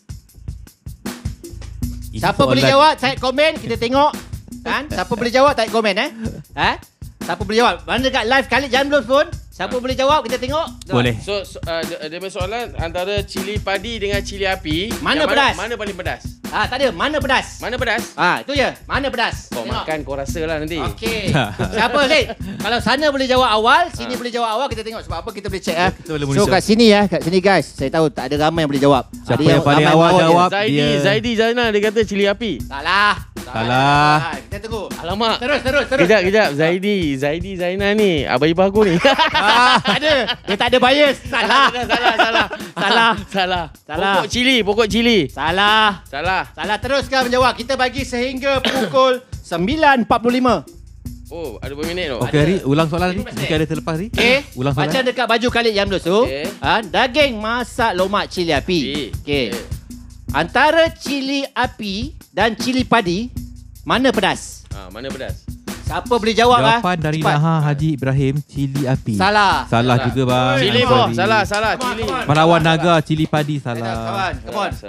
Ini Siapa soalan- boleh jawab type komen, kita tengok kan? Siapa boleh jawab type komen eh? Ha? Siapa boleh jawab? Mana dekat live Khalid Jamrus pun? Siapa boleh jawab? Kita tengok. Boleh. So, so uh, dia dia punya soalan antara cili padi dengan cili api, Mana yang pedas? Mana, mana paling pedas? Ah, tak ada. Mana pedas? Mana pedas? Ah, itu je. Mana pedas? Kau Tengok. makan kau rasa lah nanti. Okey. Siapa Lid? Kalau sana boleh jawab awal, sini Ha. boleh jawab awal, kita tengok sebab apa kita boleh check ah. Kita boleh So monitor. kat sini ya, kat sini guys, saya tahu tak ada ramai yang boleh jawab. Siapa Ada yang paling ramai awal bawah jawab? dia. Zaidi, Dia- Zaidi Zaina dia kata cili api. Salah. Salah. Ah, kita tunggu. Alamak. Terus, terus, terus. Kejap, kejap. Zaidi, Zaidi Zaina ni. Abang ipar aku ni. Tak ada. Dia tak ada bias. Salah. salah, salah, salah. Salah. Salah. Salah. Pokok cili, pokok cili. Salah. Salah. Salah, teruskan menjawab. Kita bagi sehingga pukul sembilan empat puluh lima. Oh, ada berapa minit tu? Okey, Ri, ulang soalan Ri. lima belas Mungkin ada terlepas Ri. Okey. Ulang soalan. Macam dekat baju Khalid Jamrus tu. Okey. Ha, daging masak lomak cili api. Okey. Okey. Antara cili api dan cili padi, mana pedas? Ha, mana pedas? Siapa boleh jawab ah? Jawapan dari Cepat. Naha Haji Ibrahim, cili api. Salah. Salah Salah. juga bang. Cili Come boh. on. Salah, salah. Come on, Cili. come on. Melawan Salah, naga, cili padi Salah. salah. Kawan, come on. Salah.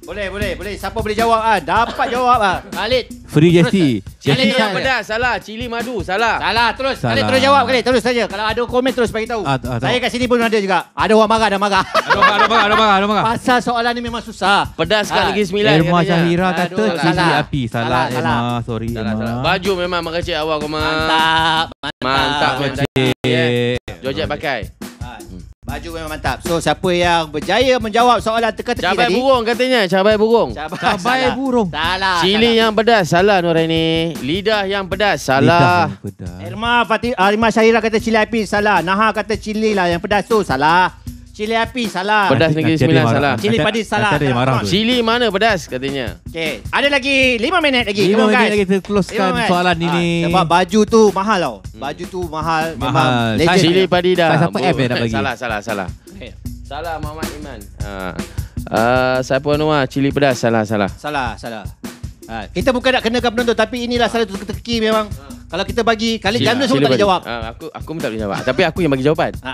Boleh, boleh, boleh. Siapa boleh jawab ah? Dapat jawab ah. Khalid. Free Jesse. Cili Jesse yang salah. pedas, salah. Cili madu, salah. Salah, terus. Salah. Khalid terus jawab, Khalid. Terus saja. Kalau ada komen terus bagi tahu. Ah, ah, Saya kat sini pun ada juga. Ada orang marah, ada marah. Ada bang, ada bang, ada bang, ada bang. Pasal soalan ni memang susah. Pedas kat Ah, Negeri Sembilan Irma katanya. Syahira kata Aduh, cili salah. api. Salah, Salah, Irma. salah. Sorry, Salah, salah. Irma. Baju memang mengecek awak kau mah. Mantap. Mantap. Cik. Georgette pakai. Ah, Baju memang mantap. So, siapa yang berjaya menjawab soalan teka-teki Cabai tadi? burung katanya, cabai burung. Cabai, Cabai salah. burung. Salah. Cili salah. yang pedas, salah Nuraini. Lidah yang pedas, Lidah salah. yang pedas. Irma Fatih, uh, Irma Syahira kata cili api, salah. Naha kata cili lah yang pedas tu, salah. Cili api, salah. Pedas Nanti- Negeri nanti ada Sembilan, marah. salah. Cili Nanti- padi, salah. nanti ada yang marah tu. Cili mana pedas katanya. Okey, ada lagi lima minit lagi. Lima Come on, minit guys. lagi kita closekan Lima minit. soalan Ah, ini. Sebab baju tu mahal tau. Baju tu mahal. Memang Mahal. legend. Cili padi dah. Saya siapa Bu- F yang nak bagi? Salah, salah, salah. Okay. Salah Muhammad Iman. Ha. Uh, siapa Noah? Cili pedas, salah, salah. Salah, salah. Ha, kita bukan nak kenakan penonton, tapi inilah salah satu teka-teki memang. Kalau kita bagi, kali jam semua tak boleh padi. jawab. Ah, aku aku pun tak boleh jawab. Tapi aku yang bagi jawapan. Ha.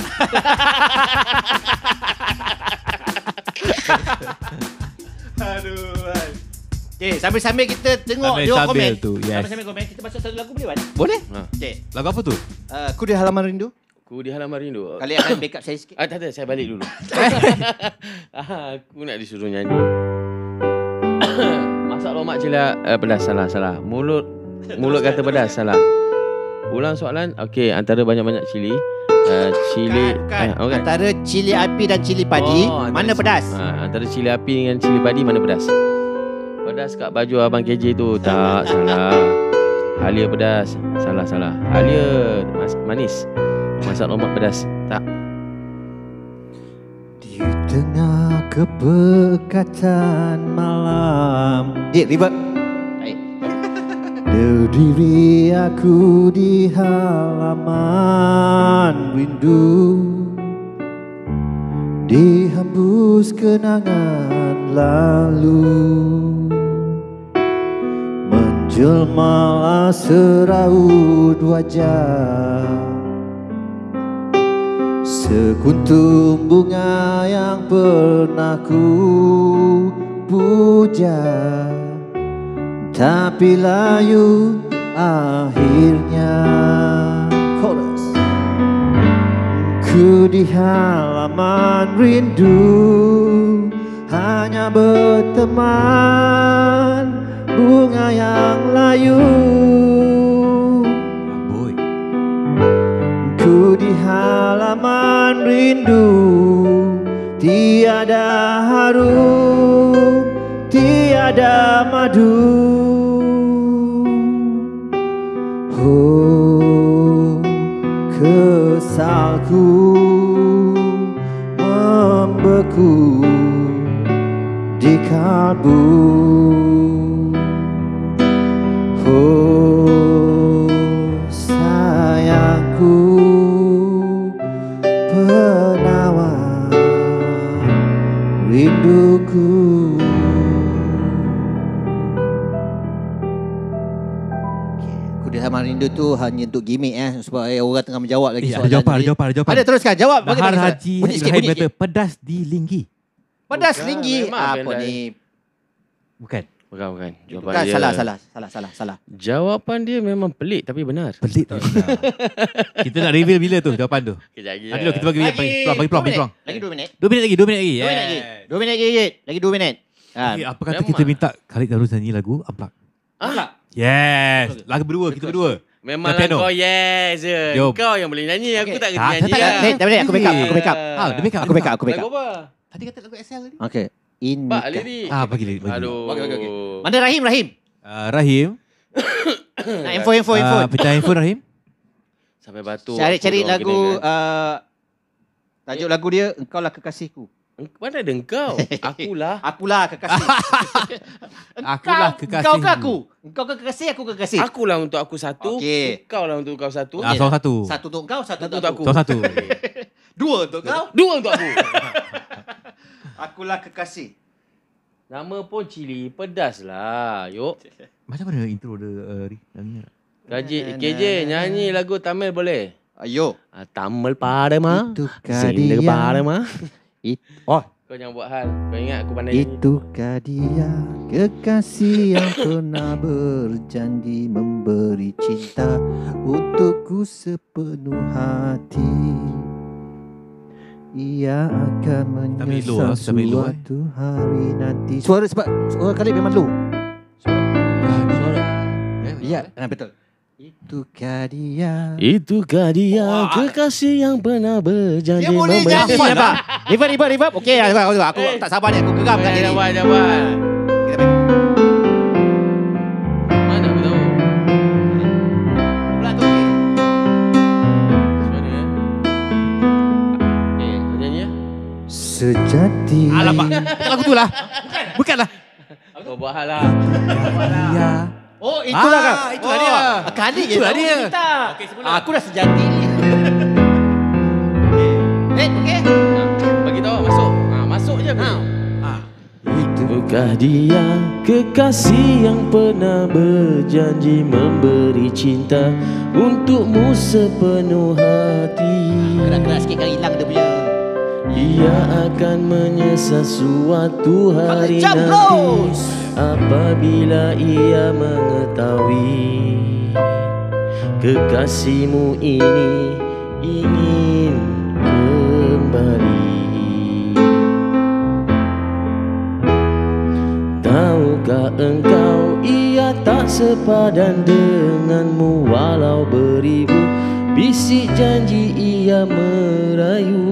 Aduh. Okay, sambil-sambil kita tengok dia orang Sambil-sambil komen. tu, yes. Sambil-sambil komen, kita masuk satu lagu boleh, Wan? Boleh? Ha. Okay. Lagu apa tu? Uh, Ku di Halaman Rindu. Aku di halaman rindu. Kali akan backup saya sikit. Ah, tak ada, saya balik dulu. ah, aku nak disuruh nyanyi. Masak lomak cila uh, pedas, salah, salah. Mulut mulut kata pedas, salah. Ulang soalan. Okey, antara banyak-banyak cili. Uh, cili Kan, eh, okay. antara cili api dan cili padi, Oh, antara mana ci- pedas? Ha, antara cili api dengan cili padi mana pedas? Pedas kat baju abang K J tu. Tak, salah. Halia pedas. Salah, salah. Halia mas- manis. Masak lomak pedas. Tak. Di tengah kepekatan malam. Dik, ribet. Baik. Berdiri aku di halaman rindu, dihembus kenangan lalu, menjelmalah seraut wajah, sekuntum bunga yang pernah ku puja, tapi layu akhirnya. Chorus. Ku di halaman rindu, hanya berteman bunga yang layu. Amboi. Ku di halaman rindu, tiada harum, tiada madu. Oh, kesalku membeku di kalbu. Oh, sayangku, penawar rinduku. Ku di halaman rindu tu hanya untuk gimmick eh, sebab eh, orang tengah menjawab lagi Eh, ada soalan jawapan, ada tadi. jawapan, ada jawapan. Ada, teruskan jawab. Bagi Nahar bagi soalan. Haji Bunyi sikit, Rahim bunyi kata sikit. pedas di linggi. Pedas Bukan, linggi. memang Apa benda- ni? Bukan. Bukan, bukan. Jawapan Bukan, dia. salah, salah, salah, salah, salah. Jawapan dia memang pelik tapi benar. Pelik tu. Kita nak reveal bila tu jawapan tu? Kejap lagi. Nanti dulu kita bagi bagi bagi peluang, bagi peluang, bagi peluang. Lagi dua minit. Dua minit lagi, dua minit lagi. Dua minit lagi. Yeah. Dua minit lagi, Yit. Lagi dua minit. Ha. Okay, apa kata Memang. kita minta Khalid Darul nyanyi lagu Unplug? Ah, Yes. Lagu berdua, kita berdua. memang piano. kau yes je. Jom. Kau yang boleh nyanyi, aku Okay. tak Ah, kena nyanyi. tak, lah. tak, Wait, tak boleh. Aku backup, aku backup. Ah, dia backup. Aku backup, aku backup. Lagu apa? Tadi kata lagu S L tadi. Okay. In Pak, nikah. lirik. Ah, bagi lirik, bagi. Aduh. Okey, okey, okey. Mana Rahim, Rahim? Uh, Rahim. Nak info, info, info. Uh, pecah handphone Rahim. Sampai batu. Cari-cari aku lagu, doang kena uh, tajuk lagu dia, Engkau lah kekasihku. kan. Mana ada engkau? Akulah. Akulah kekasih. Akulah Engkau ke kekasihmu. aku? Engkau ke kekasih, aku ke kekasih. Akulah untuk aku satu. Okey. Kau lah untuk kau satu. Ah, seorang satu. Satu untuk engkau, satu Satu untuk untuk aku. aku. Seorang satu. Dua untuk kau. Dua untuk aku. Akulah kekasih. Nama pun cili pedas lah. Yuk. Macam mana intro dia uh, Ri? Nyanyi tak? Kaji K J nyanyi lagu Tamil boleh? Ayo. Ah, Tamil பாடுமா Itu Sing dia. பாடுமா It, oh, Kau jangan buat hal. Kau ingat aku pandai nyanyi. Itukah dia kekasih yang pernah berjanji memberi cinta untukku sepenuh hati. Ia akan menyesal suatu hari nanti. Suara sebab suara kali memang low. Suara. Ya, nah, betul. Itukah dia. Itukah dia kekasih yang pernah berjanji. Dia boleh memberi- nyanyi apa? Reverb, reverb, reverb. Okey, aku, aku, aku Eh. tak sabar ni. Aku geram kat Eh, diri. Jabat, jabat. Kita main. Mana aku tahu. Pula tu. okey. Suara eh. Okey. Kau nyanyi ya. Sejati. Alamak. Lagu tu lah. Bukanlah. Kau buat hal lah. Ya. Oh, itulah kan. Ah, itulah oh, dia. Kali je Itulah tahu dia. kita. Okey, semula. Aku dah sejati ni. Eh, okey. Bagi tahu masuk. Ha, masuk je. Ha. Itukah dia kekasih yang pernah berjanji memberi cinta untukmu sepenuh hati. Keras-keras sikit kan hilang dia punya. Ia akan menyesal suatu hari Jump nanti close. apabila ia mengetahui kekasihmu ini ingin kembali. Tahukah engkau ia tak sepadan denganmu walau beribu bisik janji ia merayu.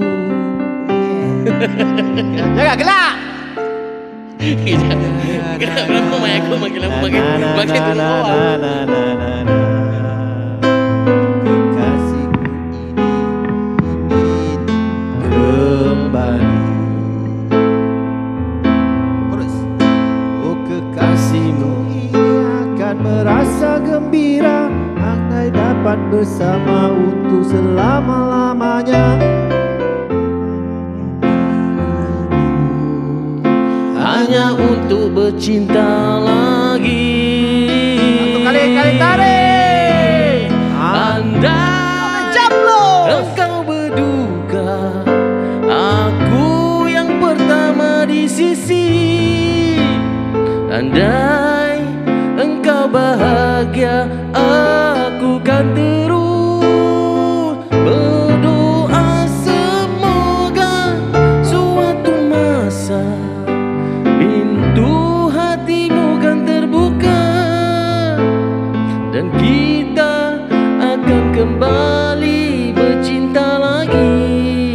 Jangan gelak. Kenapa kenapa mic aku makin lama makin makin turun bawah. Kekasihku ini ingin kembali. Chorus. Oh, kekasihmu ini akan merasa gembira andai dapat bersama untuk selama-lamanya. Hanya untuk bercinta lagi. Satu kali, kali tarik. Andai Jump low. engkau berduka, aku yang pertama di sisi. Andai engkau bahagia, aku kan terus berdoa semoga suatu masa pintu hatimu kan terbuka dan kita akan kembali bercinta lagi.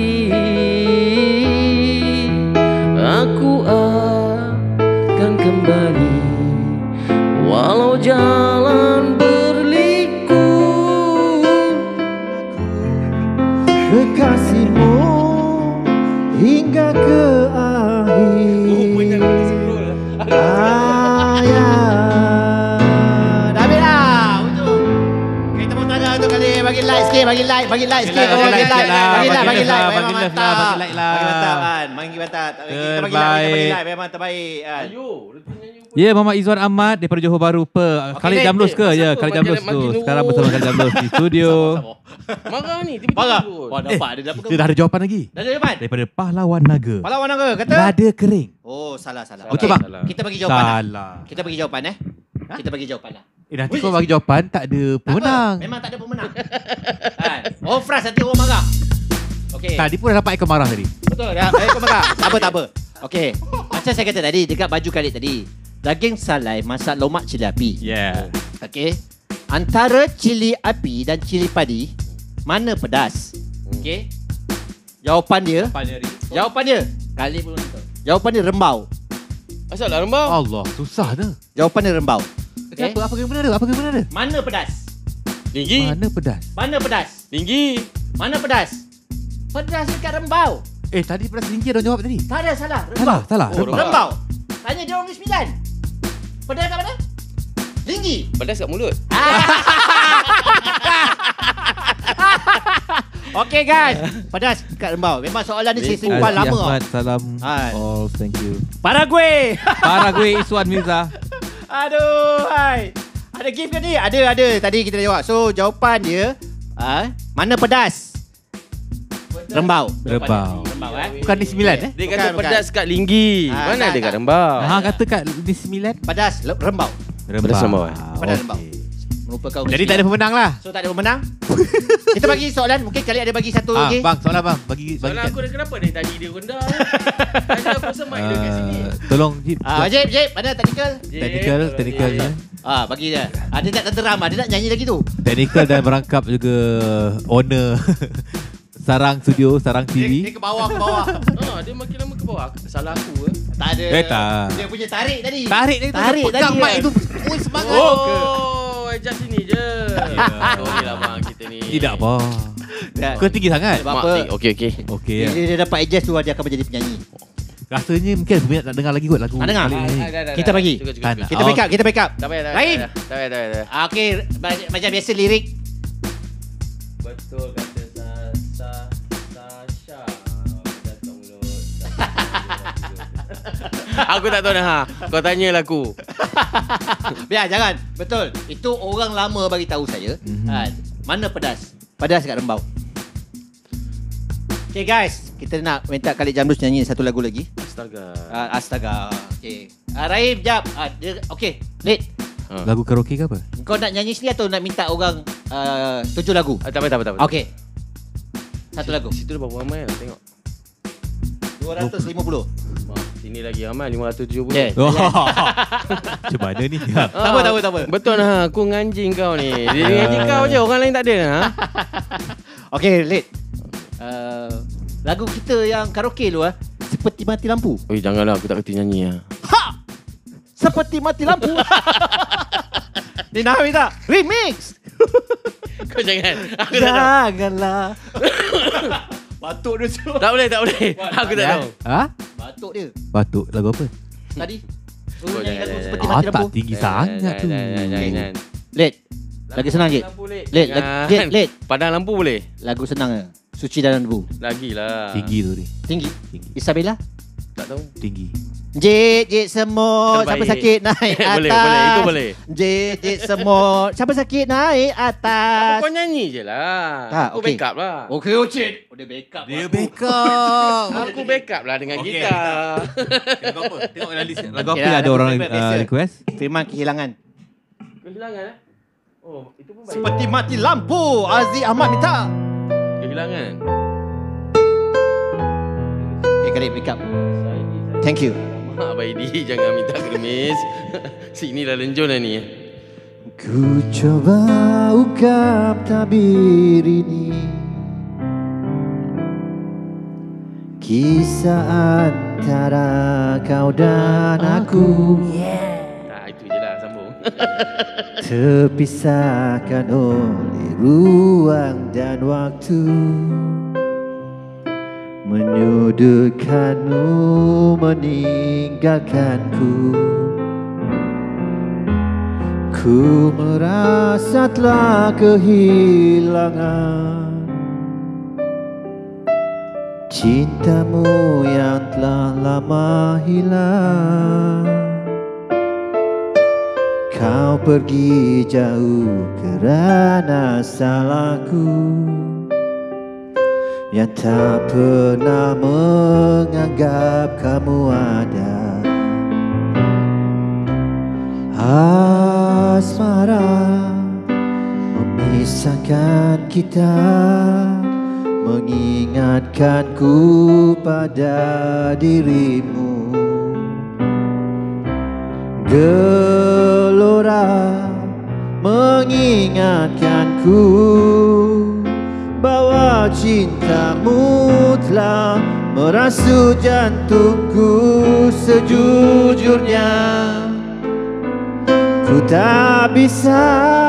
Aku akan kembali walau jalan berliku. Kekasihmu hingga ke akhir. Ah, ya. Dah habis lah untuk. Okay, tepuk tangan untuk kali bagi like sikit, bagi like, bagi like sikit. Bagi Oh, like bagi sikit like, lah, bagi like, bagi bagi love like. lah, Memang bagi love mantap. lah, bagi like lah. Bagi mantap kan, bagi mantap. Kita bagi like, kita bagi Terbaik. like, memang terbaik kan. Ayo, lepas nyanyi pun. Ya, Muhammad Izwan Ahmad daripada Johor Bahru Perth. Khalid Nek, Jamlus ke? Nek, Ya, pasal Khalid apa? Jamlus Makin- tu. makin Sekarang urut. bersama Khalid Jamlus di studio. Marah ni, tiba-tiba Marah. turun. Wah, dapat dia dapat. Dia dah ada jawapan lagi. Dah ada jawapan. Daripada Pahlawan Naga. Pahlawan naga kata. Lada kering. Oh, salah salah. Salah, Okey, bang. salah. Kita bagi jawapan. lah. Salah. Kita bagi jawapan eh. Kita bagi jawapan lah. Eh, nanti kau bagi jawapan tak ada Tak apa, pemenang. memang tak ada pemenang. Kan? Oh, frust nanti orang marah. Okey. Tadi pun dah dapat ikon marah tadi. Betul ya. Eh, kau marah. Tak apa, tak apa. Okey. Macam saya kata tadi dekat baju Khalid tadi. Daging salai masak lomak cili api. Yeah. Okey. Antara cili api dan cili padi, mana pedas? Okey. Jawapan dia, jawapan dia. Khalid pun tahu. Jawapan dia rembau. Asal lah rembau. Allah, susah tu. Jawapan dia rembau. Okay. Okey. Apa apa kena ada? Apa kena ada? Mana pedas? Tinggi. Mana pedas? Mana pedas? Tinggi. Mana pedas? Pedas dekat rembau. Eh, tadi pedas tinggi dah jawab tadi. Tak ada salah. Rembau. Salah, salah. Oh, Rembau. Rembau. Tanya dia orang Negeri Sembilan. Pedas kat mana? Tinggi. Pedas kat mulut. Okey guys. Pedas kat rembau. Memang soalan ni saya simpan lama. Ahmad, salam Hai. all, thank you. Paraguay. Paraguay Iswan Mirza. Aduh, hai. Ada gift ke ni? Ada, ada. Tadi kita dah jawab. So, jawapan dia, ah, mana pedas? Rembau. Rembau. Rembau eh. Bukan di sembilan eh? Dia Bukan, kata bukan. pedas kat Linggi. Ah, Mana tak, ada kat tak. Rembau? Ha kata kat di sembilan. Pedas le- Rembau. Pedas Rembau, eh? Pedas Okey. Rembau. Merupakan Jadi tak ada pemenang lah. So tak ada pemenang. Kita bagi soalan, mungkin kali ada bagi satu Ah, lagi. bang, soalan bang, bagi bagi. Soalan aku dah kenapa dari tadi dia rendah. Tadi aku rasa mic dia kat sini. Uh, tolong Jip. Ah, Jeb, Jeb, mana technical? Technical, Jeb, technical Jeb. je. Ah, bagi dia. Ah, dia tak tenteram, ah. Dia nak nyanyi lagi tu. Technical dan merangkap juga owner Sarang Studio, Sarang T V. Dia, dia ke bawah, ke bawah. Ah, dia makin lama ke bawah. Salah aku ke? Tak ada. Eh, tak. Dia punya tarik tadi. Tarik dia tu, Tarik dia pegang tadi. mic kan? tu. Oi semangat. Oh, adjust sini je. Sorry lah bang kita ni. Tidak apa. Dah. Kau tinggi sangat. Sebab Mak, apa? ting- Okey okey. Okey. Bila Ya. dia dapat adjust tu, dia akan menjadi penyanyi. Rasanya mungkin peminat nak dengar lagi kot lagu. Ah, dengar. kali ni. Kita bagi. Cukup, cukup, Kan. cukup. Kita Oh. backup, kita backup. Tak payah, tak payah. Rahim. Tak payah, tak payah, tak payah. Ah, okey, Ba- macam biasa lirik. Betul kata sa sa Sasha. Datang lo. Aku tak tahu dah ha. Kau tanyalah aku. Biar jangan. Betul. Itu orang lama bagi tahu saya. Mhm. Ha, mana pedas? Pedas kat Rembau. Okay guys, kita nak minta Khalid Jamrus nyanyi satu lagu lagi. Astaga. Uh, astaga. Okay. Uh, Rahim, jap. Uh, dia, okay, Lid. Ha. Lagu karaoke ke apa? Kau nak nyanyi sendiri atau nak minta orang uh, tujuh lagu? Ah, tak payah, tak payah, tak payah. Okay. Satu lagu. Situ dah berapa ramai lah tengok. dua ratus lima puluh. Mak, sini lagi ramai lima ratus tujuh puluh. Okay. Oh. Macam mana ni? Tak apa, tak apa, tak apa. Betul lah, aku nganjing kau ni. Dia nganjing kau je, orang lain tak ada. Ha? Okay, Lid. Uh, lagu kita yang karaoke dulu ah. Seperti mati lampu. Oi, janganlah, aku tak kerti nyanyi lah. Ha! Seperti mati lampu. Ni nak minta remix. Kau jangan. Aku tak tahu. Janganlah. Batuk dia tu. Tak boleh, tak boleh. Aku tak tahu. Ha? Batuk dia. Batuk lagu apa? Tadi. Oh, Oh, nyanyi jangan, lagu jangan, seperti Ah, mati tak lampu. tinggi sangat tu. Jangan, jangan, jangan, jangan. Lid. Lagi senang je. Lampu, Lid. Lid, Jangan. lagi- Lid, Lid. Padang lampu boleh? Lagu senang je. Suci dalam debu. Lagilah. Tinggi tu ni. Tinggi. Tinggi. Isabella. Tak tahu. Tinggi. Jit, jit semut. Terbaik. Siapa sakit naik atas. Boleh, boleh. Itu boleh. Jit, jit semut. Siapa sakit naik atas. Kau nyanyi je lah. Tak, Aku okey. backup lah. Okey, Ocit. Oh, dia backup. Dia aku. backup. Aku backup lah dengan Okey, gitar. Lagu apa? Tengok dalam list. Lagu Okey apa lah, ada lagu orang favorite uh, biasa. request? Firman Kehilangan. Kehilangan eh? Oh, itu pun baik. Seperti mati lampu. Aziz Ahmad minta. Kehilangan. Okay, Khalid, backup. Thank you. Mak Abaidi, jangan minta keremis. Sini lah lenjun lah ni. Ku coba ungkap tabir ini, kisah antara kau dan aku, Nah, itu je lah, sambung. terpisahkan oleh ruang dan waktu, menyudutkanmu, meninggalkanku. Ku merasa telah kehilangan cintamu yang telah lama hilang. Kau pergi jauh kerana salahku yang tak pernah menganggap kamu ada. Asmara memisahkan kita, mengingatkanku pada dirimu. Gelora mengingatkanku bahwa cintamu telah merasuk jantungku sejujurnya. Ku tak bisa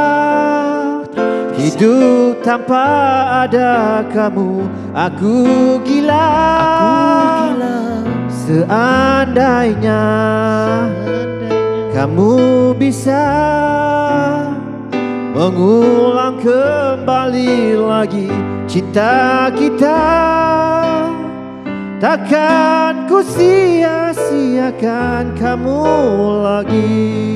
hidup tanpa ada kamu. Aku gila, aku gila. Seandainya, Seandainya kamu bisa mengulang kembali lagi cinta kita, takkan ku sia-siakan kamu lagi.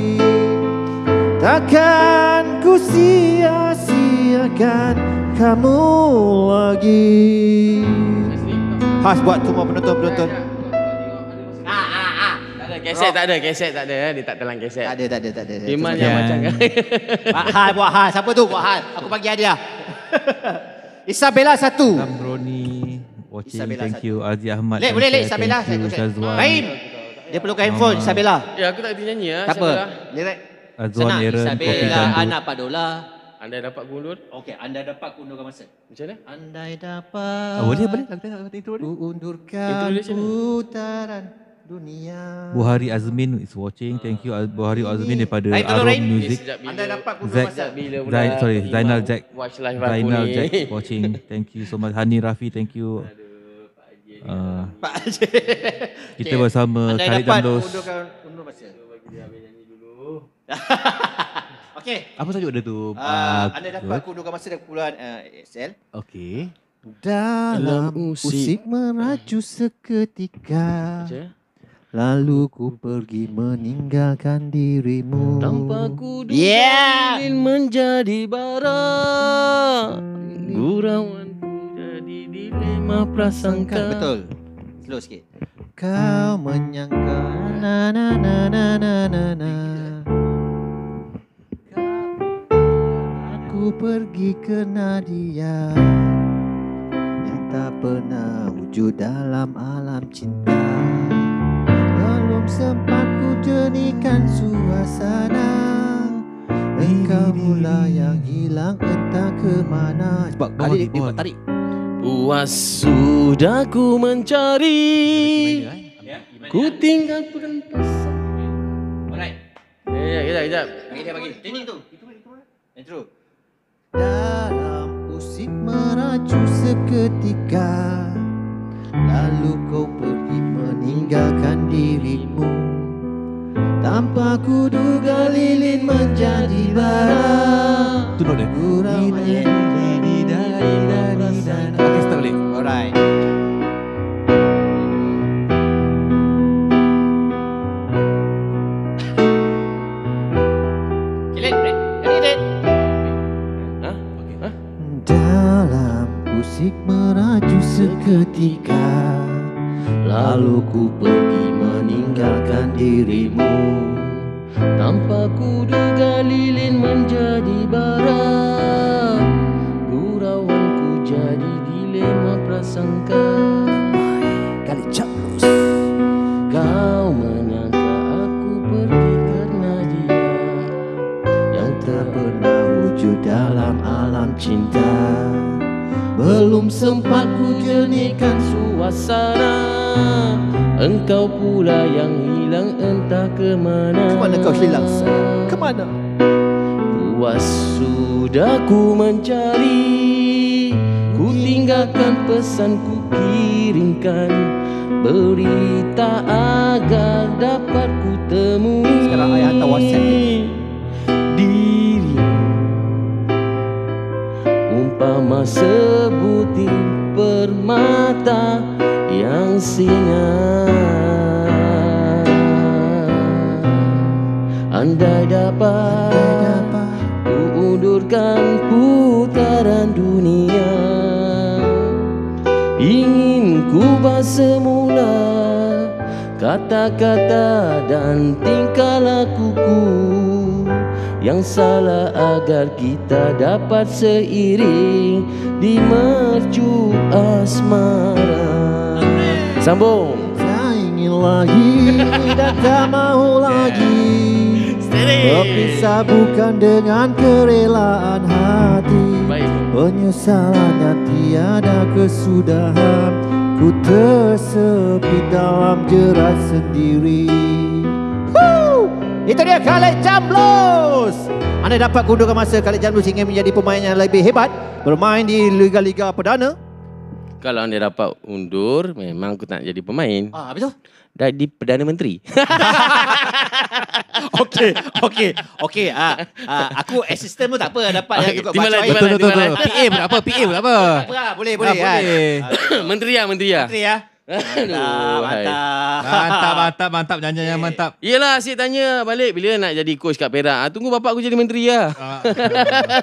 Takkan ku sia-siakan kamu lagi. Khas buat semua penonton-penonton. Ah, ah, ah. Tak ada keset, tak ada keset, tak ada. Dia tak telan keset. Tak ada, tak ada, tak ada. Iman yang macam kan. Buat hal, buat hal. Siapa tu buat hal? Aku bagi hadiah. Isabella satu. Amroni watching, Isabella thank satu. you. Aziz Ahmad. Lek, boleh Lek Isabella. Thank you. Syazwan. Rahim. Dia perlukan handphone Isabella. Ya, aku tak kerti nyanyi lah. Tak apa. Syabela. Lirik. Azwan Senang. Aaron, Kopi Isabella Gandut. anak Padola. Anda dapat kundur? Okey, anda dapat kundurkan masa. Macam mana? Andai dapat. Oh, boleh, boleh. Aku tengok intro dia. Ku undurkan Intro dia macam mana? putaran dunia. Buhari Azmin is watching. Thank you Buhari Azmin daripada Rahim, tolong, Arom Rahim. Music. Sejak bila- Anda dapat kundur Zack. masa. Sejak bila pula Zain, sorry, Iman Zainal Jack. watch live aku Zainal ni. Jack watching. Thank you so much. Hani Rafi, thank you. Uh, Pak Haji. kita Okey. bersama Andai Khalid dapat Jamdos. undurkan undur masa. Okey. Apa tajuk dia tu? Uh, anda Bagus. dapat kundurkan masa dari kumpulan uh, A S L. Okey. Dalam Dalam usik- usik meraju seketika, Macam mana? lalu ku pergi meninggalkan dirimu. Tanpa ku duga Yeah. ingin menjadi bara, gurauanku jadi dilema prasangka. Betul. Slow sikit. Kau menyangka na na na na na na na. Aku pergi ke Nadia yang tak pernah wujud dalam alam cinta. Belum sempat ku jernihkan suasana, engkau mula yang hilang entah ke mana. Sebab kali dia buat tarik. Puas sudah ku mencari, ku tinggal perempatan. Alright. Eh, kejap, kejap. Bagi dia bagi. Training tu. Itu itu. Intro. Dalam usik meraju seketika, lalu kau pergi meninggalkan dirimu. Tanpa ku duga lilin menjadi bara. Tu note dia. Gurau Okey, start balik. Alright. Kilit, Red. Ready, Red. Hah? Hah? Dalam usik meraju seketika, lalu ku pergi meninggalkan dirimu. Tanpa ku duga lilin menjadi bara, gurauanku jadi dilema prasangka. Kali caplos. Kau menyangka aku pergi karena dia yang Tak pernah wujud dalam alam cinta. Belum sempat ku jernihkan suasana, engkau pula yang hilang entah ke mana. Kemana kau hilang sayang? Kemana? Puas sudah ku mencari, ku tinggalkan pesan ku kirimkan, berita agar dapat ku temui. Sekarang ayah hantar WhatsApp dia. Diri umpama sebutir permata yang sinar. Andai dapat ku undurkan putaran dunia, ingin ku ubah semula kata-kata dan tingkah lakuku yang salah agar kita dapat seiring di mercu asmara. Sambung. Tak ingin lagi dan tak mahu lagi berpisah bukan dengan kerelaan hati. Baik. Penyesalannya tiada kesudahan, ku tersepit dalam jerat sendiri. Woo! Itu dia Khalid Jamlos. Anda dapat kundurkan masa Khalid Jamlos ingin menjadi pemain yang lebih hebat, bermain di liga-liga perdana. Kalau anda dapat undur, memang aku tak nak jadi pemain. Ah, habis tu? Dah di Perdana Menteri. Okey, okey, okey. Ah, ah, aku assistant pun tak apa, dapat Okey, yang juga timbalan, baca timbalan, ayat. Betul, betul, timbalan. betul. P A pun tak apa, P A pun tak apa. Tak apa, ah, boleh, boleh Ah, kan. boleh. Menteri lah, Menteri lah. Menteri ya. Aduh, Mantap, hai. mantap. Mantap, mantap, mantap. Nyanyi yang mantap. Yelah, asyik tanya balik bila nak jadi coach kat Perak. Ah, tunggu bapak aku jadi menteri lah. Ah,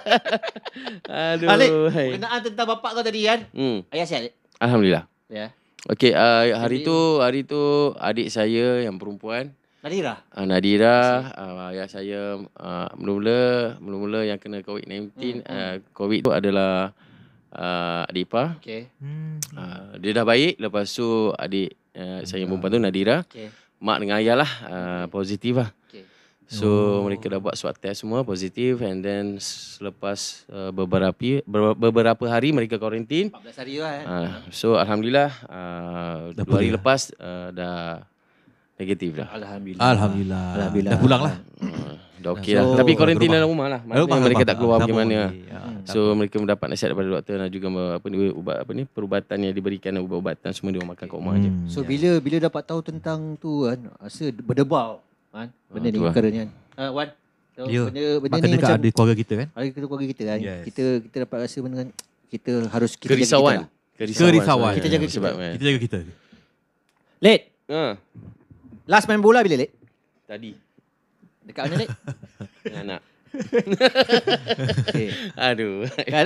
Aduh. Alik, hai. berkenaan tentang bapak kau tadi kan. Hmm. Ayah sihat? Alhamdulillah. Ya. Okey, uh, hari tu hari tu adik saya yang perempuan, Nadira. uh, Nadira, uh, ayah saya uh, mula-mula mula-mula yang kena COVID sembilan belas, Hmm, uh, COVID tu adalah uh, adik ipar. Okey. Hmm. Uh, dia dah baik, lepas tu adik uh, saya yang perempuan tu Nadira. Okey. Mak dengan ayah lah uh, positif lah. Okey. So oh. mereka dah buat swab test semua positif, and then selepas uh, beberapa ber, beberapa hari mereka kuarantin. empat belas hari lah kan. Uh, so alhamdulillah uh, dua hari lepas uh, dah negatif dah. Alhamdulillah. Alhamdulillah. Alhamdullah. Dah pulang lah. Uh, dah okey So, lah. Tapi kuarantin rumah. dalam rumah lah. Rumah, Maksudnya mereka rumah. tak keluar Sama bagaimana. boleh. Ya, So mereka mendapat nasihat daripada doktor dan juga apa ni ubat apa ni perubatan yang diberikan, ubat-ubatan semua dia makan kat rumah je. Hmm. So bila bila dapat tahu tentang tu kan, rasa berdebau kan. Benda Ah, ni tu lah. perkara ni kan. Ah, Wan. So, Ya. benda benda Maka ni dekat macam ada keluarga kita kan. hari kita keluarga kita kan. Yes. Kita kita dapat rasa benda kan kita harus kita Kerisauan. jaga kita lah. Kerisauan. Kerisauan. Kita jaga sebab kita. eh, Kita jaga kita. Late. Ha, Last main bola bila Late? tadi Dekat mana Late? dengan anak. Okey. Aduh. Kan?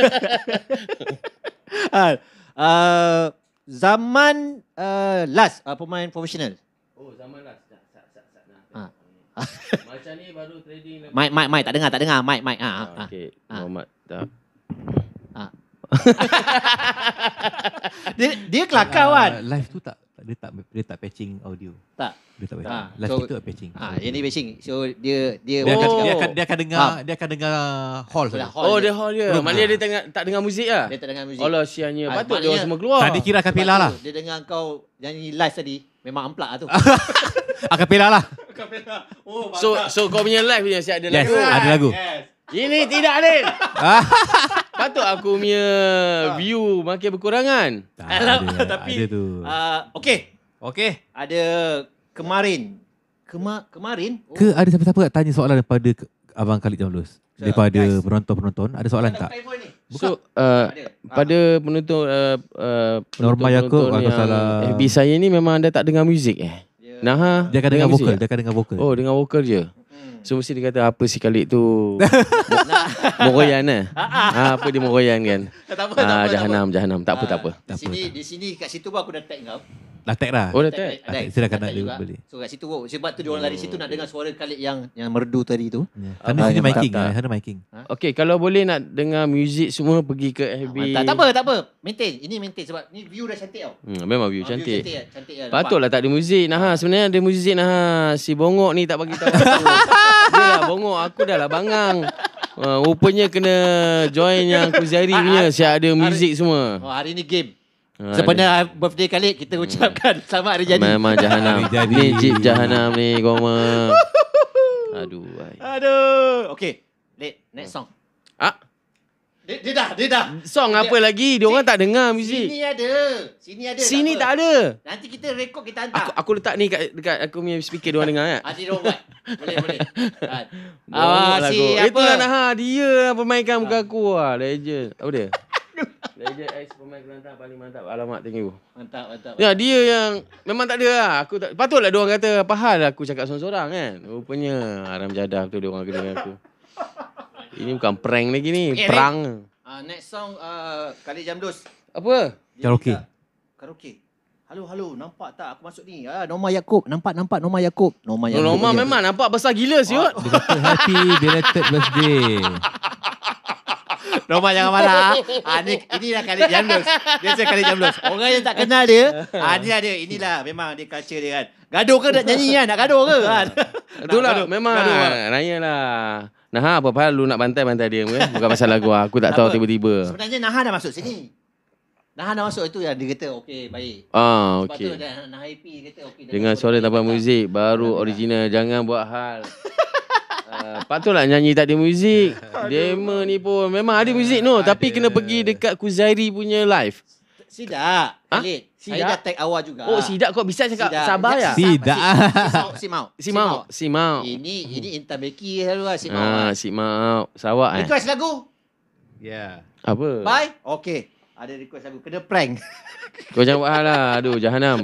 Ah, uh, zaman uh, last uh, pemain profesional. Oh, zaman lah. Sat, sat, sat, sat. Ah. Macam ni baru trading. Mike Mike Mike tak dengar tak dengar Mike Mike ah. Ah, ah. okey. Ah. Muhammad tak. Dia dia kelakar kan? Uh, live tu tak dia tak dia tak patching audio. Tak. Dia tak patching. Ah, Live so- kita patching. Ah, yang ni bashing. So dia dia Dia akan, Oh. dia akan dia akan dengar Faham. dia akan dengar hall Sudah saja. hall Oh, je. dia hall dia. Belum. Maknanya dia tengah, tak dengar muzik lah. Dia tak dengar muzik. Allah sianya. Ah, Patut dia maknanya- orang semua keluar. Tadi kira Sebab akapela tu, lah. Dia dengar kau nyanyi live tadi. Memang amplak lah tu. Akapela lah. Oh, So so kau punya live punya siap ada Yes, lagu. ada lagu. Ini tidak Adin. Ah. Patut aku punya view makin berkurangan. Tak Alam, ada, tapi ada tu. Uh, okay. Okey. Ada kemarin. Kema kemarin? Oh, Ke ada siapa-siapa nak tanya soalan daripada ke- Abang Khalid Jamlus? Sure, Daripada guys. penonton-penonton, ada soalan ada tak? telefon ni. So uh, Ada. pada penonton uh, uh, Norma Yaakob, penonton kalau yang salah. F B saya ni memang anda tak dengar muzik eh. Dia- Nah, Dia akan dengar muzik vokal, tak? dia akan dengar vokal. Oh, dengar vokal je. Hmm. So mesti dia kata apa si Khalid tu Moroyan eh. Ah, apa dia Moroyan kan? Tak apa, tak apa. Ah, tak apa. jahanam, jahanam. Tak apa, Ah, tak apa. Di Tak apa, sini tak di sini kat situ pun aku dah tag kau. Dah tag dah. Oh, dah tag. Ada. Ah, silakan dah nak tag dia juga. boleh. So kat situ sebab tu dia orang lari situ nak dengar suara Khalid yang yang merdu tadi tu. Ya. Ah, Sana sini tak, miking, tak. eh, sana miking. Okey, kalau boleh nak dengar muzik semua pergi ke F B. Tak, tak apa, tak apa. Maintain. Ini maintain sebab ni view dah cantik tau. Hmm, memang view Ah, cantik. Cantik, cantik lah. Patutlah tak ada muzik. Nah, sebenarnya ada muzik nah. Si bongok ni tak bagi tahu aku. Dia lah bongok, aku dah lah bangang. Uh, rupanya kena join yang Kuzairi punya. Siap ada muzik semua. Oh, hari ni game. Ah, Sebenarnya birthday Khalid kita ucapkan selamat hari jadi. Memang jahanam. Hari jadi. Ni jeep jahanam ni goma. Aduh. Ay. Aduh. Okay. Late. Next song. Ah, Dia, dia dah, dia dah. song apa lagi? Dia orang tak dengar muzik. Sini ada. Sini ada. Sini apa. tak ada. Nanti kita rekod kita hantar. Aku aku letak ni kat dekat aku punya speaker dia orang dengar kan. Hadi dia buat. Boleh, boleh. Ah, Ah, ah, si lagu. apa? Itulah Naha, dia lah pemainkan muka aku lah. Legend. Apa dia? Legend X pemain Kelantan paling mantap. Alamak, thank you. Mantap, mantap. Ya, dia yang memang tak ada lah. Aku tak, patutlah dia orang kata apa hal aku cakap seorang-seorang kan. Rupanya haram jadah tu dia orang kena dengan aku. Ini bukan prank lagi ni, Okay, perang. Ah, next song uh, Khalid Jamdus. Apa? Dia Karaoke. minta- Karaoke. Halo, halo. Nampak tak aku masuk ni? Ah, Norma Yaakob. Nampak, nampak Norma Yaakob. Norma Yaakob. Norma dia. memang nampak besar gila siut. Dia kata happy belated birthday. Norma jangan marah. Ah, ni inilah Khalid Jamdus. Biasa Khalid Jamdus. Orang yang tak kenal dia, ah ni ada. Inilah memang dia culture dia kan. Gaduh ke nak nyanyi kan? Nak gaduh ke kan? Itulah Gaduh, memang gaduh, kan? raya lah. Nah, apa hal lu nak bantai-bantai dia eh? Bukan pasal lagu aku tak Tak tahu apa. tiba-tiba. Sebenarnya Naha dah masuk sini. Naha dah masuk itu yang dia kata okey baik. Ah, Sebab tu okey. dah Naha happy dia kata okey. dah Dengan masuk, suara dah tanpa datang. muzik baru original, jangan buat hal. Uh, patutlah nyanyi tak ada muzik. Demo ni pun memang ada muzik no, tapi kena pergi dekat Kuzairi punya live. Sidak. Khalid. Saya Sidak? dah tag awal juga. Oh, sidak kau bisa cakap Sidak. sabar ya? Sidak. Si mau. Si mau, si mau. Ini ini Intan Beki selalu lah si mau. Ah, si mau. Sawak eh. Request lagu. Ya. Apa? Bye. Okey. Ada request lagu. Kena prank. Kau jangan buat hal lah. Aduh, jahanam.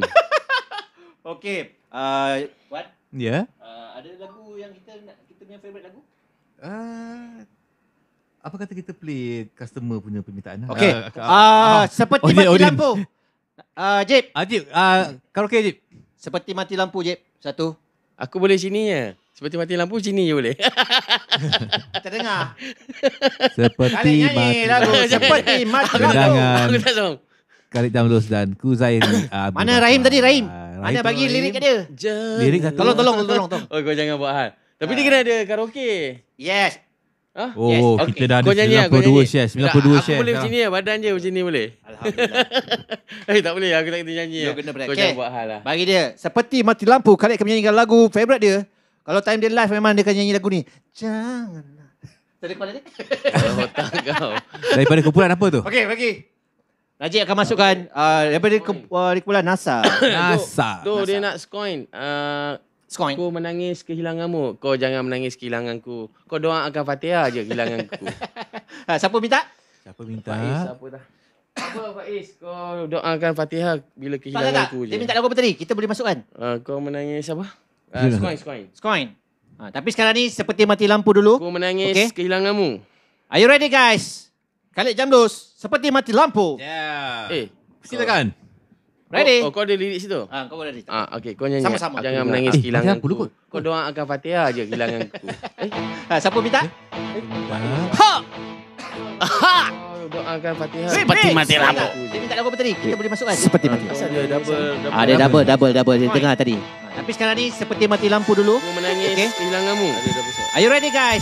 Okey. Uh, what? Ya. Uh, ada lagu yang kita nak kita punya favorite lagu? Ah, apa kata kita play customer punya permintaan? Okey. Ah, Ah, ah, seperti Odin, mati Odin. lampu. Uh, Jip. Ajib, uh, karaoke Ajib. Seperti mati lampu, Jip. Satu. Aku boleh sini ya. Seperti mati lampu sini je boleh. Terdengar. Seperti Kali nyanyi lagu. Seperti mati lampu. Kedangan Aku tak tahu. Khalid Jamlus dan Kuzair. uh, Mana Rahim tadi, Rahim? Mana bagi lirik ke dia? Jangan. Lirik satu. Tolong, tolong, tolong, tolong. Oh, kau jangan buat hal. Tapi dia kena ada karaoke. Yes. Hah? Oh, Yes, kita Okey. dah ada Kau nyanyi lah, sembilan kau puluh dua nyanyi. share, sembilan puluh dua Tak, share. Aku boleh sekarang. macam ni lah. Badan je macam ni boleh. Alhamdulillah. Eh, tak boleh. Aku tak kena nyanyi. You lah. kena break. Kau Okay. jangan buat hal lah. Bagi dia. Seperti mati lampu. Khalid akan menyanyikan lagu favourite dia. Kalau time dia live memang dia akan nyanyi lagu ni. Janganlah. Tadi kepala dia? Kalau otak kau. Daripada kumpulan apa tu? Okey, bagi. Najib akan masukkan uh, daripada ke, uh, di kumpulan NASA. NASA. Tu dia nak skoin. Uh, Skoin. Aku menangis kehilanganmu. Kau jangan menangis kehilanganku. Kau doakan Fatihah je kehilanganku. Ha, siapa minta? Siapa minta? Faiz, apa dah? Apa Faiz? Kau doakan Fatihah bila Tak, tak, tak. kehilanganku je. Dia minta lagu apa tadi? Kita boleh masukkan. Uh, kau menangis apa? Uh, skoin, skoin. Skoin. Ha, tapi sekarang ni seperti mati lampu dulu. Aku menangis Okey. kehilanganmu. Are you ready guys? Khalid Jamlus. Seperti mati lampu. Yeah. Eh, Silakan. Ready? Oh, oh, kau ada lirik situ? Ha, kau ready. Ah, okey, kau nyanyi. Sama-sama. Jangan Aku menangis dengar. Eh, kehilanganku. apa dulu kot? Kau doakan Fatihah je kehilanganku. eh, Ha, siapa minta? Ha. kau doakan Fatihah. Seperti mati lampu. Dia minta lagu apa tadi? Kita boleh masukkan. Seperti mati lampu. Asal dia double, double. Ah, dia double, double, double. Dia dengar tadi. Ha, tapi sekarang ni seperti mati lampu dulu. Aku menangis Okey. kehilanganmu. Ada double shot. Are you ready guys?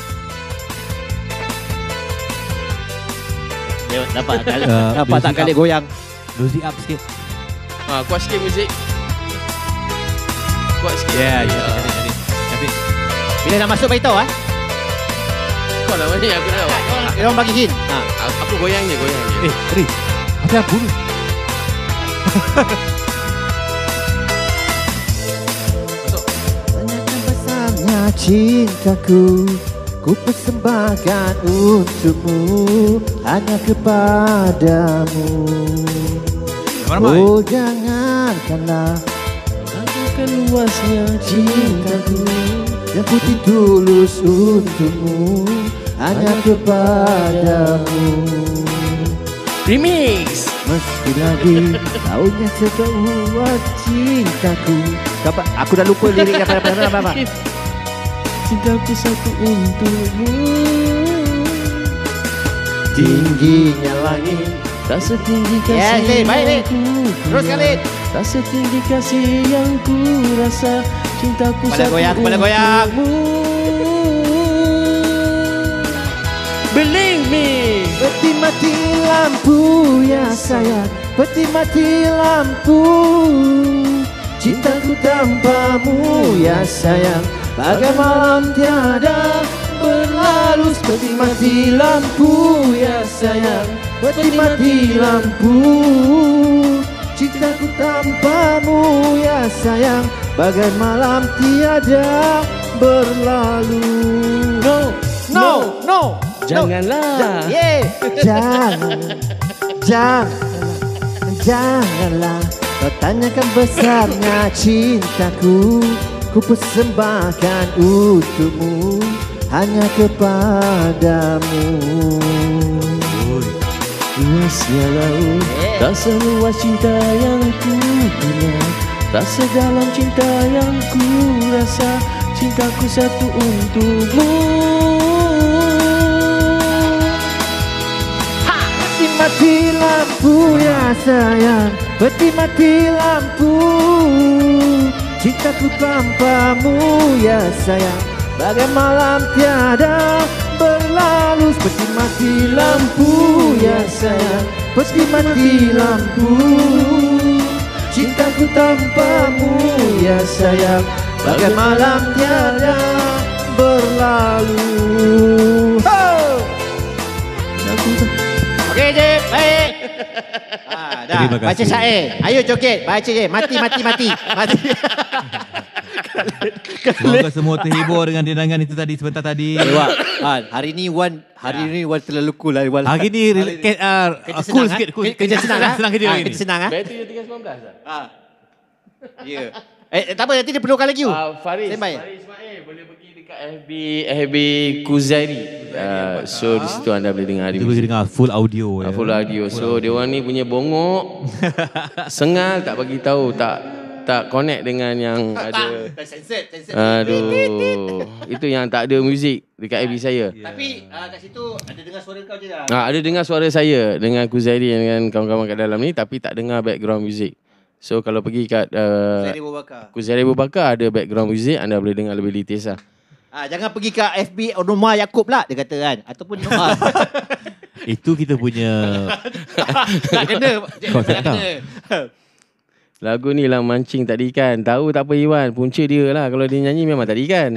Dia dapat Khalid. Uh, Dapat tak music Khalid up. goyang? Music up sikit. Ah, kuat sikit muzik. Kuat sikit. Ya, ya. Ah. Cantik, cantik. Cantik. Bila nak masuk beritahu ah. Kau lah mana aku tahu. Dia orang bagi hint. Ha. Aku, aku goyang je, goyang je. Eh, Ri. Apa yang bunuh? Tanyakan besarnya cintaku, ku persembahkan untukmu, hanya kepadamu. Ramai-ramai. Oh jangankanlah Ragukan luasnya cintaku, yang putih tulus untukmu, hanya kepadamu. Remix. Meski lagi taunya sebuah cintaku. Apa? Aku dah lupa lirik apa apa apa apa. Cintaku satu untukmu. Tingginya langit. Tak setinggi kasih Yes, Lid. Baik, Lid. yang ku Terus punya. Khalid. Tak setinggi kasih yang ku rasa. Cintaku Kepala satu goyang, kepala goyang. untukmu. Believe me. Peti mati lampu ya sayang, peti mati lampu. Cintaku tanpamu ya sayang, bagai malam tiada berlalu. Peti mati lampu ya sayang, peti mati lampu. Cintaku tanpamu ya sayang, bagai malam tiada berlalu. No. No, no. Janganlah. Yeah. Jangan, jangan, janganlah kau tanyakan besarnya cintaku, ku persembahkan untukmu, hanya kepadamu. Luasnya laut, tak seluas cinta yang ku punya, tak sedalam cinta yang ku rasa. Cintaku satu untukmu. Peti mati lampu ya sayang, peti mati lampu. Cintaku tanpamu ya sayang, bagai malam tiada berlalu. Peti mati lampu ya sayang, peti mati lampu. Cintaku tanpamu ya sayang, bagai malam tiada berlalu. Ho! Okey je, baik. Ah, dah. Terima kasih. Baca syair. Ayo joget, baca je. Mati, mati, mati. Mati. Semoga semua terhibur dengan dendangan itu tadi sebentar tadi. Eh, Wak. Ah, hari ni Wan, hari ni Wan terlalu cool lah. Wan. Hari ni rel- ke- uh, Kerja cool senang, sikit, ah. cool. Kerja, kerja senang, ah. senang kerja Ah, hari ni. kerja senang ah. Bateri dia tinggal sembilan belas dah. Ah. Ya. Eh, tak apa, nanti dia perlukan lagi. Ah, Faris. Standby. Faris Ismail. boleh pergi dekat F B F B Kuzairi. Uh, so di situ anda boleh dengar Kita boleh dengar full audio uh, ya. full audio. So dia orang ni punya bongok sengal tak bagi tahu, tak tak connect dengan yang ada. Censored, censored. Aduh, itu yang tak ada muzik dekat F B saya. Tapi uh, kat situ ada dengar suara kau je lah. Ah, ada dengar suara saya dengan Kuzairi dengan kawan-kawan kat dalam ni, tapi tak dengar background music. So kalau pergi kat uh, Zairi Bubakar. Kuzairi Bubakar ada background music, anda boleh dengar lebih details lah. Ah, jangan pergi ke F B Norma Yaakob lah, dia kata kan. Ataupun Norma. Itu kita punya tak kena. Kau tak tak tahu. kena. Lagu ni lah mancing tak ada ikan. Tahu tak apa Iwan, punca dia lah. Kalau dia nyanyi memang tak ada ikan.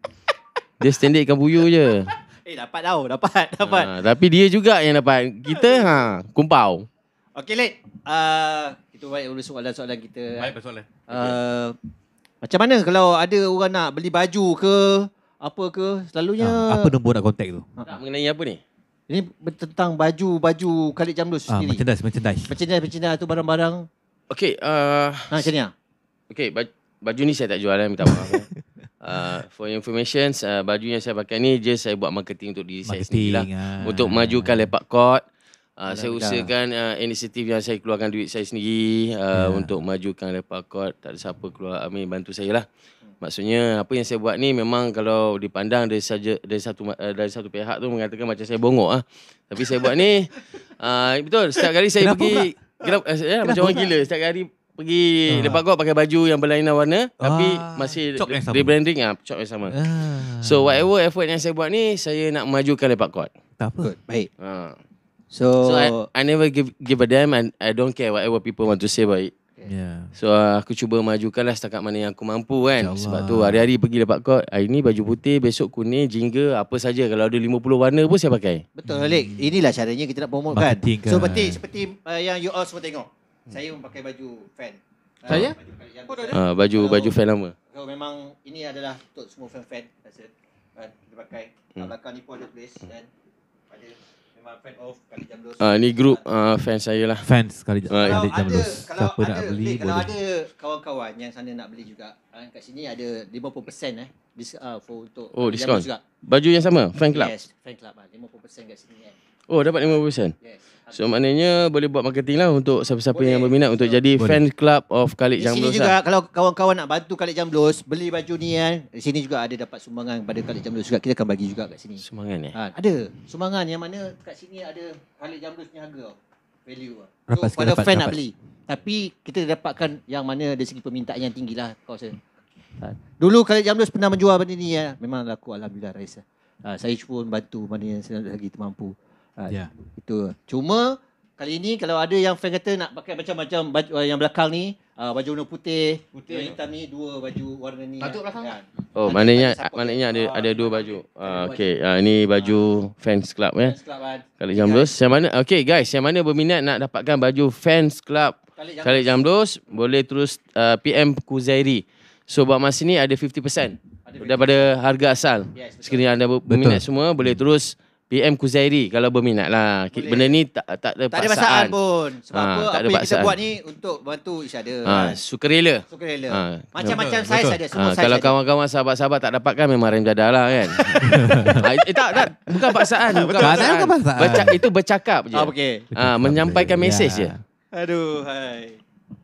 Dia standard ikan puyuh je. Eh, dapat tau. Dapat. Dapat. Ha, tapi dia juga yang dapat. Kita ha, kumpau. Okey, Lid. Uh, kita balik dulu soalan-soalan kita. Baik, persoalan. Uh, macam mana kalau ada orang nak beli baju ke, apa ke, selalunya... ah, apa nombor nak contact tu? Tak mengenai apa ni? Ini tentang baju-baju Khalid Jamlus Ah, sendiri. merchandise, merchandise. Merchandise-merchandise tu barang-barang. Okey, uh, Ha, macam ni lah. okay, baju, baju ni saya tak jual lah, minta maaf. eh. Uh, for your information, uh, baju yang saya pakai ni just saya buat marketing untuk diri saya sendiri lah. ah. Untuk majukan Lepak Court. Uh, saya Alhamdulillah. usahakan uh, inisiatif yang saya keluarkan duit saya sendiri uh, Ya. untuk majukan Lepak Court. Tak ada siapa keluar, Amin bantu saya lah. Maksudnya apa yang saya buat ni memang kalau dipandang dari saja dari satu uh, dari satu pihak tu mengatakan macam saya bongok ah. Tapi saya buat ni uh, betul, setiap kali saya Kenapa pergi kenapa, uh, ya, macam orang gila setiap kali pergi Ah. Lepak Court pakai baju yang berlainan warna tapi Ah, masih cok yang sama. rebranding ah, cok yang sama. Ah. So whatever effort yang saya buat ni saya nak majukan Lepak Court. tak apa. Good. Baik. Ha. So, So I, I never give give a damn and I don't care whatever people want to say about it. Ya. So uh, aku cuba majukanlah setakat mana yang aku mampu kan. InsyaAllah. Sebab tu hari-hari pergi Lepak Court. Hari ni baju putih, besok kuning, jingga, apa saja. Kalau ada lima puluh warna pun saya pakai. betul Alik. Inilah caranya kita nak promote kan. Marketing So kan. seperti seperti uh, yang you all semua tengok. Saya memakai baju fan. Uh, Saya? Baju Khalid Jamlus. Uh, baju Kalau- baju fan lama. So memang ini adalah untuk semua fan-fan rasa kan kita pakai. Kat Hmm. belakang ni pun ada tulis dan ada memang fan of Khalid Jamlus. Uh, ni grup uh, fan saya lah. Fans kali Ah, Kalau Khalid ada, Jamlus. kalau Siapa ada, nak beli Lik, kalau boleh. ada kawan-kawan yang sana nak beli juga, ah, kat sini ada lima puluh peratus eh dis, uh, for untuk Oh, Khalid diskaun. Jamlus juga. Baju yang sama, fan club. Yes, fan club ah, lima puluh peratus kat sini kan. Oh, dapat lima puluh peratus. Yes. So maknanya boleh buat marketing lah untuk siapa-siapa Boleh. yang berminat untuk So, jadi boleh. fan club of Khalid Di sini Jamlus juga lah. kalau kawan-kawan nak bantu Khalid Jamlus beli baju ni kan, di sini juga ada dapat sumbangan pada Khalid Jamlus juga. Kita akan bagi juga kat sini. Semangat eh. Ha, ada sumbangan yang mana kat sini ada Khalid Jamlus punya harga tau. Value tau. So Rapat sikit, pada rapat, fan nak rapat. beli. Tapi kita dapatkan yang mana dari segi permintaan yang tinggi lah kau rasa. Ha. Dulu Khalid Jamlus pernah menjual benda ni ya. Memang laku alhamdulillah Raisa. Ha, saya pun bantu mana yang saya lagi termampu. Ha, Ya. Itu. Cuma kali ini kalau ada yang fan kata nak pakai macam-macam baju uh, yang belakang ni, uh, baju warna putih, putih yang hitam ni dua baju warna ni. Patut belakang kan. Oh, Nanti maknanya ada support maknanya dia. ada Ah, ada dua ada baju. dua Ah, baju. okey. Ah, ini baju fans club ya. Fans Club kan. Khalid Jamlus. Yang mana? Okey guys, yang mana berminat nak dapatkan baju fans club Khalid Jamlus. Khalid Jamlus, boleh terus uh, P M Kuzairi. So buat masa ni ada lima puluh peratus daripada harga asal. Yes, betul. Sekiranya anda ber- berminat semua boleh terus P M Kuzairi kalau berminat lah. Ki- Boleh. Benda ni tak tak ada Tak ada paksaan paksaan. pun. Sebab Ah, apa? tak Apa ada yang kita paksaan. buat ni untuk bantu each other. Ha, kan. sukarela. Sukarela. Ah, Macam-macam betul, saiz betul. ada. Semua Ha, saiz kalau ada. kawan-kawan sahabat-sahabat tak dapatkan memang rem jadah lah kan. ha, eh, tak, tak, bukan paksaan, bukan Betul. paksaan. Bukan paksaan. Berca- itu bercakap je. Ah, okey. Ha, menyampaikan mesej je. Ya. Aduh, hai.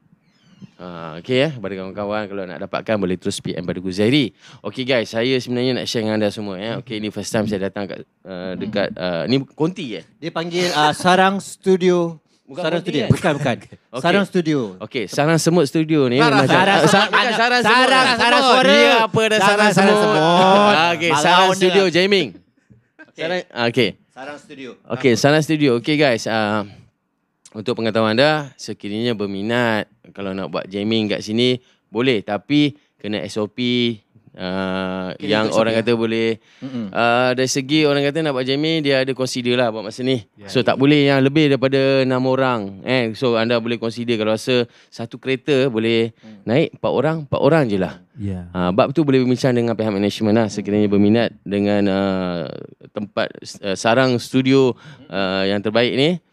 Ha, okey eh, kepada kawan-kawan kalau nak dapatkan boleh terus P M pada Kuzairi. Okey guys, saya sebenarnya nak share dengan anda semua ya. Okey, ni first time saya datang kat uh, dekat uh, ni Konti eh. Dia panggil uh, Sarang Studio. Bukan Sarang Konti Studio. kan? Bukan, bukan. Okey. Sarang Studio. Okey, sarang semut studio ni Sarang, macam sarang, Ah, sarang, bukan sarang semut. sarang, sarang suara. Dia apa dah Jangan sarang sarang semut. semut. Ah, okey, Malau sarang dia studio lah. Jamming. Okey. Sarang ah, okey. Sarang Studio. Okey, Sarang Studio. Okey guys, uh, untuk pengetahuan anda, sekiranya berminat kalau nak buat jamming kat sini boleh, tapi kena S O P uh, Kena yang ikut S O P, orang ya? kata boleh Mm-mm. uh, dari segi orang kata nak buat jamming dia ada consider lah buat masa ni. Ya, So tak boleh yang lebih daripada enam orang eh. So anda boleh consider kalau rasa satu kereta boleh naik empat orang, empat orang je lah. Ya. Ha, bab tu boleh berbincang dengan pihak management lah sekiranya berminat dengan uh, tempat uh, sarang studio uh, yang terbaik ni.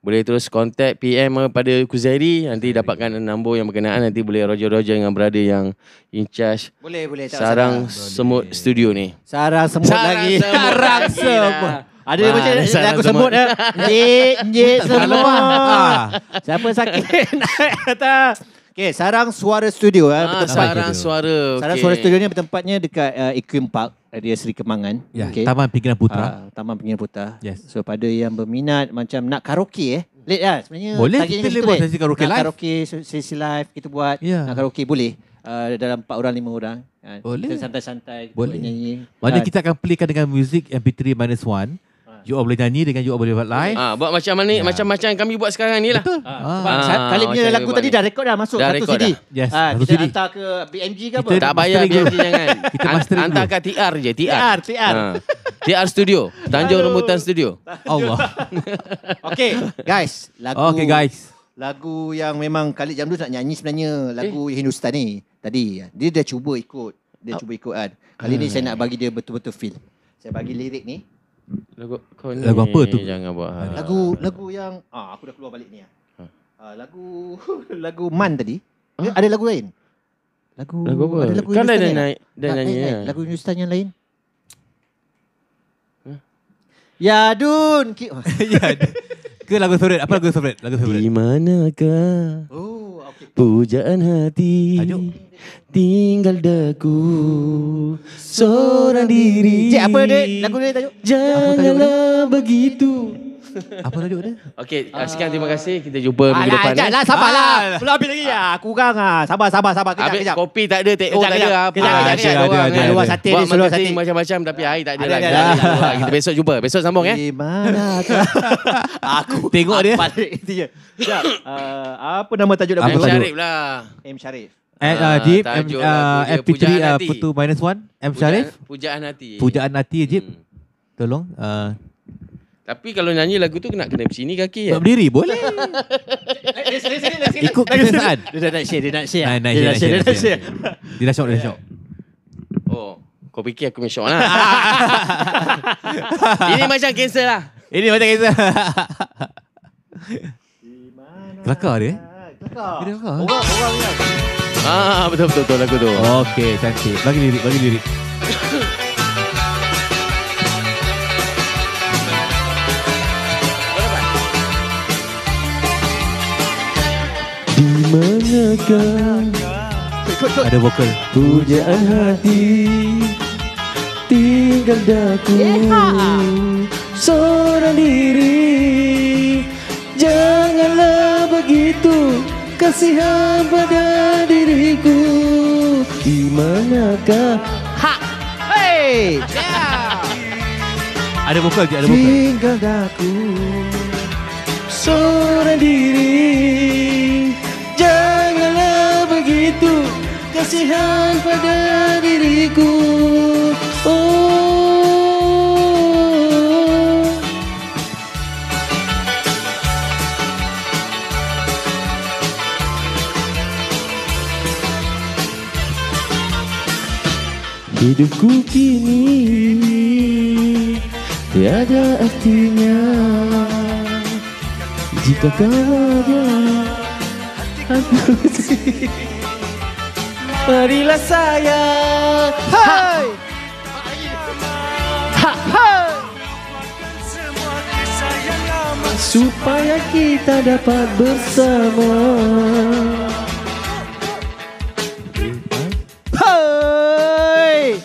boleh terus contact P M pada Kuzairi, nanti dapatkan nombor yang berkenaan, nanti boleh roger-roger dengan brother yang in charge Boleh, boleh. Tak Sarang masalah. Semut Studio ni. Sarang semut Sarang lagi. semut Sarang lagi semut. lah. Ada Wah, macam ada sarang lagu semut. semut ya. Njit, njit semut. Ah. Siapa sakit naik atas. Okey, Sarang Suara Studio ah, Ah, bertempat. Sarang Suara. Sarang okey. Suara Studio ni bertempatnya dekat uh, Equim Park, area Seri Kemangan. Ya, Okey. Taman Pinggiran Putra. Ah, Taman Pinggiran Putra. Yes. So pada yang berminat macam nak karaoke eh. Late lah sebenarnya. Boleh, targetnya kita gitu, boleh buat Late. sesi karaoke Nak live. karaoke, sesi live kita buat. Ya. Nak karaoke boleh. Uh, dalam empat orang, lima orang. Ah, Boleh. Kita santai-santai. Kita Boleh. buat nyanyi. Mana Ah, kita akan playkan dengan muzik M P three minus one. You all boleh nyanyi dengan you all boleh buat live. Ah, buat macam mana, Ya. macam-macam kami buat sekarang ni lah. Betul. Ah, Ah. sebab Ah, sa- kali punya macam lagu dia tadi buat dah rekod dah masuk Dah satu rekod C D. dah. Yes, Ah, satu kita C D. hantar ke B M G ke apa? Kita- Tak bayar mastering B M G dulu. jangan. Kita An- mastering Hantar dulu. kat T R je, T R. T R, T R. Ah. T R Studio, Tanjung Aduh. Rambutan Studio. Allah. Okay, guys. Lagu Okay guys. lagu yang memang Khalid Jamdus nak nyanyi sebenarnya lagu Eh. Hindustani tadi. Dia dah cuba ikut. Dia cuba ikut kan. Kali ni saya nak bagi dia betul-betul feel. Saya bagi lirik ni. Lagu kau ni. Lagu apa tu? Jangan buat hal. Lagu lagu yang ah aku dah keluar balik ni ah. Ha. Ah, lagu lagu Man tadi. Dia ada lagu lain. Lagu Lagu apa? Ada lagu Kan dah Hindustani naik, tak? dah Tak, nyanyi. naik, naik. ya. Lagu Hindustani yang lain. Huh? Ya Dun. Ki- Ya. Ke lagu favourite? Apa lagu favourite? Lagu Di favourite. manakah Oh, okey. pujaan hati Tajuk. tinggal daku seorang diri. Cik, apa dia? Lagu dia tajuk? Janganlah begitu. Apa tajuk dia? Okey, uh, sekian terima kasih. Kita jumpa minggu Alah, depan. sekejap eh. lah, sabarlah. Ah. Belum habis lagi ya. Kurang ah. Sabar, sabar, sabar. Kejap, Habis kejap. kopi tak ada, teh oh Kejap, tak kejap. ada apa. Kejap, kejap, Ah, kejap. ada, ada, ada, Luar ada. sate Buat ni, seluar marketing sate. macam-macam tapi air tak ada Ada, lah. ada, Kita- ada. Kita besok jumpa. Besok sambung eh. Di mana aku Tengok dia. apa dia? Sekejap. Uh, apa nama tajuk lagu M Apa tu? tajuk? Syarif lah. M Syarif. Eh, Ah, uh, Jeep, M, tajuk uh, lagu dia, M P three Pujaan uh, Hati. Putu minus one, M Syarif. Pujaan, pujaan hati. Pujaan hati, Jeep. Hmm. Tolong. Uh, Tapi kalau nyanyi lagu tu nak kena sini kaki ya. Buat berdiri boleh. Ikut kebiasaan. Dia dah nak share, dia nak share. Nah, nah, Dia share, nak share, dia share, nak share. share. Dia dah syok, dia dah syok. Oh, kau fikir aku punya syok lah. Ini macam cancel lah. Ini macam kisah. Kelakar dia. Kelakar. Dia kelakar. Orang, orang yang. Ah, betul betul betul lagu tu. Okey, cantik. Bagi lirik, bagi lirik. Di manakah Ada vokal. pujaan hati tinggal daku seorang diri. Janganlah begitu kasihan pada diriku. Di manakah Hey! Ada vokal je, ada vokal. tinggal daku seorang diri. Janganlah begitu kasihan pada diriku. Oh. Hidupku kini tiada artinya jika kau ada aku. Marilah sayang, Hai! Ha, hai! supaya kita dapat bersama. Hai!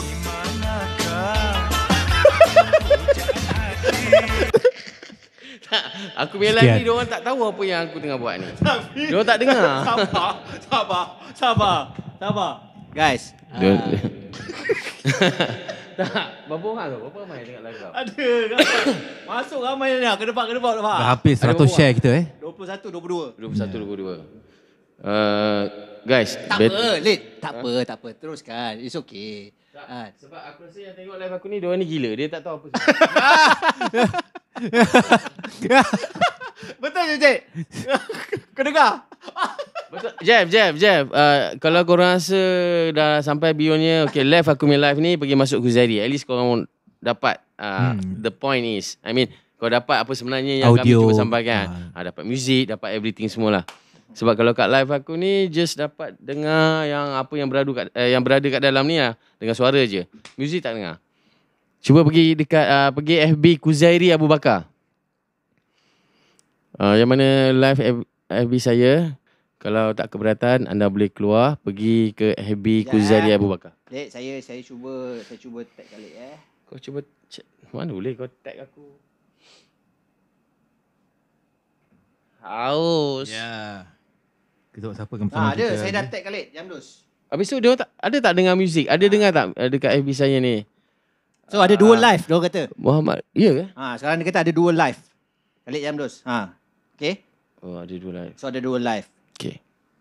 Aku punya Sekian. lain ni diorang tak tahu apa yang aku tengah buat ni. Diorang tak dengar. Sabar, sabar, sabar, sabar. Guys, Dia- ah, Tak, berapa orang tu? Berapa ramai tengok live kau? ada ramai. Masuk ramai ni. Ke depan, ke depan, ke depan. Dah hampir Ada seratus vokal. share kita eh. dua puluh satu, dua puluh dua. dua puluh satu, dua puluh dua. Uh, guys, Tak bet- apa, Lid. Tak apa, tak apa. Teruskan. It's okay. Ah. sebab aku rasa yang tengok live aku ni diorang ni gila. Dia tak tahu apa. Betul je, Cik? Kau dengar? Betul. Jeff, Jeff, Jeff. Uh, kalau korang rasa dah sampai beyondnya, okay, live aku punya live ni, pergi masuk Kuzairi. At least korang dapat. Uh, Hmm. The point is, I mean, kau dapat apa sebenarnya yang Audio. kami cuba sampaikan. Ha. Ha, dapat muzik, dapat everything semualah. Sebab kalau kat live aku ni just dapat dengar yang apa yang berada kat eh, yang berada kat dalam ni lah, dengar suara je. Muzik tak dengar. Cuba pergi dekat uh, pergi F B Kuzairi Abu Bakar. Uh, yang mana live F, F B saya, kalau tak keberatan anda boleh keluar pergi ke F B Kuzairi Abu Bakar. Dek, saya saya cuba saya cuba tag kali eh. Kau cuba check. Mana boleh kau tag aku. Haus. Ya. Kita buat siapa dengan Ha, ada, saya dah tag kali Jamdus. Habis tu dia tak ada tak dengar muzik? Ada dengar tak uh, dekat F B saya ni? So ada dua live dia orang kata. Muhammad, ya ke? Ha, sekarang dia kata ada dua live. Kali Jamdus. Ha. Okey. Oh, ada dua live. So ada dua live. Okey.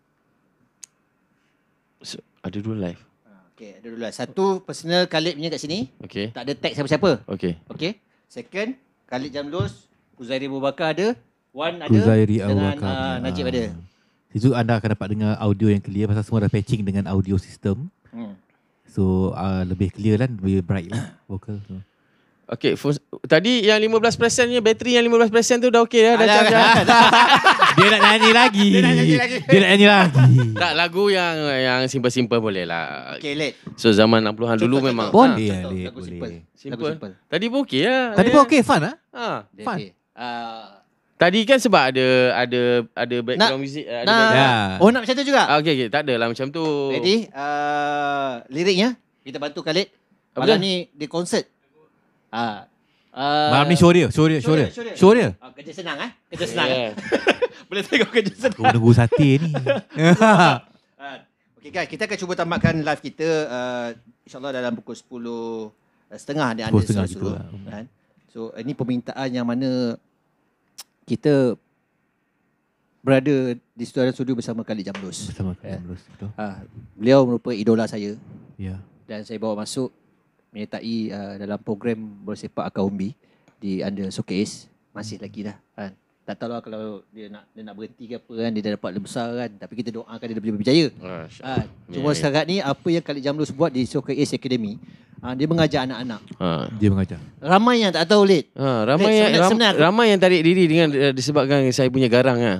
So, ada dua live. Ha, okey, ada dua live. Satu personal Khalid punya kat sini. Okey. Tak ada tag siapa-siapa. Okey. Okey. Second, Khalid Jamdus, Kuzairi Abu Bakar ada, Wan ada Kuzairi Abu dengan Bakar. uh, Najib ada. Situ anda akan dapat dengar audio yang clear pasal semua dah patching dengan audio system. Hmm. So uh, lebih clear lah, lebih bright lah vokal tu. Okey, tadi yang lima belas peratus-nya bateri yang lima belas peratus tu dah okey dah. Dah Alah, charge dah. Dia nak nyanyi lagi. Dia nak nyanyi lagi. Dia nak nyanyi lagi. Tak, lagu yang yang simple-simple boleh lah. Okey, Lid. So zaman enam puluhan dulu Contoh, memang contoh. ha, Boleh, Contoh, Lid, lagu boleh. simple. simple. Lagu simple. Tadi pun okey lah. Tadi pun okey, fun ah. Ha. Dia Fun. okey. Uh, Tadi kan sebab ada ada ada background music, ada nah, background. Ya. Oh, nak macam tu juga? Ah, okey okey, tak adalah macam tu. Ready? Uh, liriknya kita bantu Khalid. Apa Malam dia? ni di konsert. Ah. Uh, Malam ni show dia, show dia, show dia. Show dia. Ah, kerja senang eh? Kerja senang. Yeah. Boleh tengok kerja senang. Aku menunggu sate ni. Ah, okay guys, kita akan cuba tamatkan live kita uh, insyaAllah dalam pukul sepuluh uh, setengah dia ada Sepuluh setengah suruh-suruh. gitu lah. Kan? So ini permintaan yang mana kita berada di studio bersama Khalid Jamdus. Bersama Ya. Khalid Jamdus, betul. Ah, beliau merupakan idola saya Ya. dan saya bawa masuk menyertai uh, dalam program bola sepak Akaumbi di under Showcase. Masih lagi dah kan. Tak tahu lah kalau dia nak dia nak berhenti ke apa kan, dia dah dapat lebih besar kan, tapi kita doakan dia boleh berjaya. Ah, Ha, cuma sekarang ni apa yang Khalid Jamdus buat di Showcase Academy, ha, dia mengajar anak-anak. Ha. Dia mengajar. Ramai yang tak tahu Lid. Ha, ramai Lid, yang sebenar- ram, sebenar aku- ramai yang tarik diri dengan uh, disebabkan saya punya garang ah.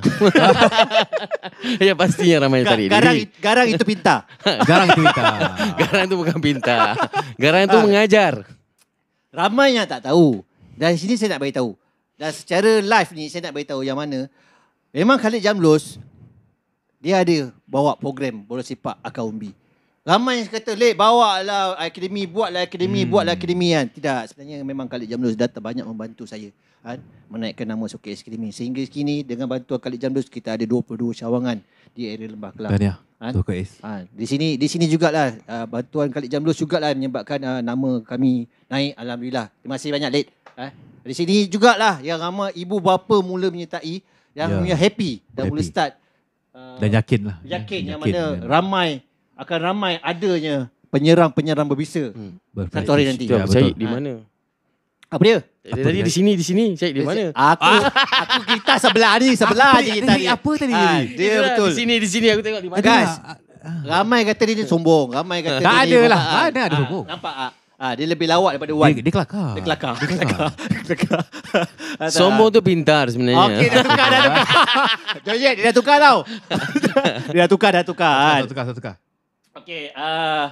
Ya pastinya ramai yang tarik Garang, diri. garang itu pintar. Garang itu kita. Garang tu bukan pintar. Garang tu mengajar. Ramai yang tak tahu. Dari sini saya nak beritahu. Dan secara live ni saya nak beritahu yang mana memang Khalid Jamdus dia ada bawa program bola sepak Akaumbi. Ramai yang kata, "Lek, bawa lah akademi, buatlah akademi, hmm. buatlah akademi kan." Tidak, sebenarnya memang Khalid Jamdus dah banyak membantu saya kan, menaikkan nama Showcase Academy. Sehingga kini dengan bantuan Khalid Jamdus kita ada dua puluh dua cawangan di area Lembah Kelang. Tahniah. Kan? Showcase. Ha, di sini di sini jugalah uh, bantuan Khalid Jamdus jugalah menyebabkan uh, nama kami naik, alhamdulillah. Terima kasih banyak Lid. Ha? Di sini jugalah yang ramai ibu bapa mula menyertai, yang Ya. punya happy dan Happy. mula start uh, Dan yakin lah. yakin yang Yakin mana dengan ramai akan ramai adanya penyerang-penyerang berbisa. Hmm. berprestasi. Satu hari nanti. Ya, Jom, Syed betul. di mana? Apa dia? Dia tadi di sini, di sini. Syed di mana? Aku aku kita sebelah ni, sebelah Apa je tadi? kita ni. Apa tadi? Ha, dia Itulah, betul. Di sini, di sini aku tengok di mana. Guys, ramai kata dia ni sombong, ramai kata Tak dia ada ni lah. bukan. Mana ada Ah, sombong? Nampak ah. Ah, dia lebih lawak daripada Wan. Dia, dia kelakar. Dia kelakar. Dia kelakar. Kelakar. Sombong tu pintar sebenarnya. Okey, dah tukar, dah tukar. Jojet, dia dah tukar tau. Dia dah tukar, dah tukar. kan. Satu tukar, satu tukar. Okey, uh,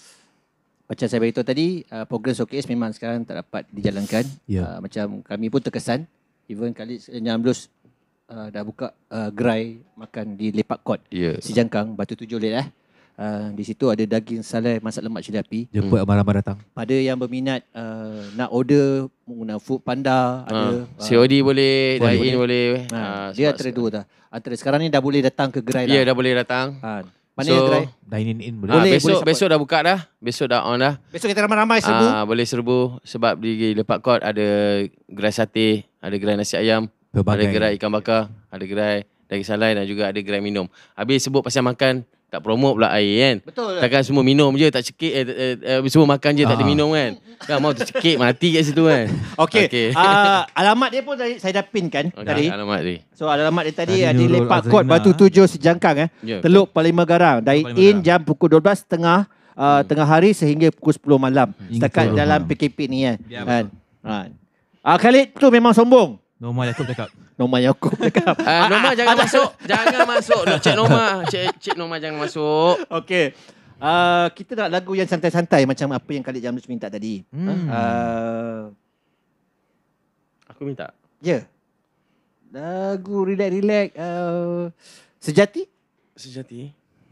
macam saya beritahu tadi, uh, program Showcase memang sekarang tak dapat dijalankan. Ya. Uh, macam kami pun terkesan. Even Khalid Jamdus uh, dah buka uh, gerai makan di Lepak Court. Ya. Si Jangkang, Batu Tujuh Lid eh. Uh, di situ ada daging salai masak lemak cili api. Jemput abang-abang datang. Pada yang berminat uh, nak order menggunakan Food Panda, ada. Ha. C O D boleh, boleh, dine in boleh. Ha, Ha, dia sebab antara dua dah. Antara sekarang ni dah boleh datang ke gerai Ya, dah. dah boleh datang. Ha. Mana So, yang gerai? Dine in boleh. Ha, Boleh, besok boleh support. besok dah buka dah. Besok dah on dah. Besok kita ramai-ramai serbu. Ah, boleh serbu sebab di Lepak Court ada gerai sate, ada gerai nasi ayam, Pelbagai. ada gerai ikan bakar, ada gerai daging salai dan juga ada gerai minum. Habis sebut pasal makan, tak promote pula air kan. Betul. Takkan semua minum je, tak cekik, eh, eh, eh, semua makan je, tak ada Ah. minum kan. Kan mau tercekik, mati kat situ kan. Okey. Okey. Uh, alamat dia pun tadi, saya dah pin kan Okey, tadi. alamat dia. So alamat dia tadi Tadi uh, di Nurul Lepak Court Azrina. Batu Tujuh Sejangkang eh. Ya, Teluk Palima Garang. Dine Palima in Garang. jam pukul dua belas tiga puluh uh, tengah hari sehingga pukul sepuluh malam. Hingga Setakat sepuluh dalam malam. P K P ni kan. Ya, kan? Ha. Ah, Khalid tu memang sombong. Norma Yaakob cakap. Norma Yaakob cakap. Uh, Norma jangan masuk. Jangan masuk. Nak cek Norma. Cik, cik Norma jangan masuk. Okey. Uh, kita nak lagu yang santai-santai macam apa yang Khalid Jamlus minta tadi. Hmm. Uh, Aku minta. ya. Yeah. Lagu relax-relax. Uh, sejati? Sejati.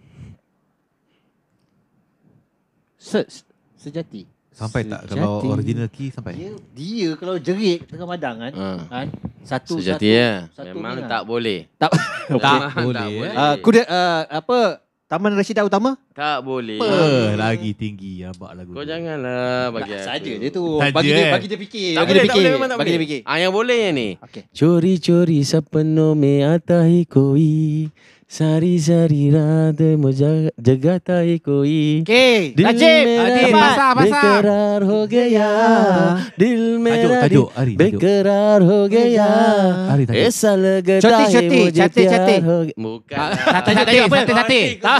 Se sejati. Sampai tak Sejati. kalau original key sampai? Dia, dia kalau jerit tengah madang kan. Ha. kan? Satu Sejati satu, ya. satu Memang minat. tak boleh. Tak. Memang boleh, Tak eh. boleh. Uh, kuda uh, apa? Taman Rashidah Utama? Tak boleh. Apa lagi tinggi abak lagu. Kau janganlah bagi Tak aku. saja dia tu. Saja, Bagi dia eh. bagi dia fikir. Tak bagi boleh, dia tak fikir. boleh, memang tak bagi boleh. dia fikir. Ah, yang boleh ni. Okey. चोरी-चोरी सपनों में आता ही कोई सारी सारी रात मुझे जगाता ही कोई Okey, दिल Najib. मेरा Najib, pasang, pasang. बेकरार हो गया दिल मेरा tajuk, दिल Ari, tajuk. बेकरार हो गया Ari, tajuk. ऐसा लगता Cuti, है cuti, मुझे cuti, प्यार cuti. हो गया bukan Satu satu apa? Satu satu.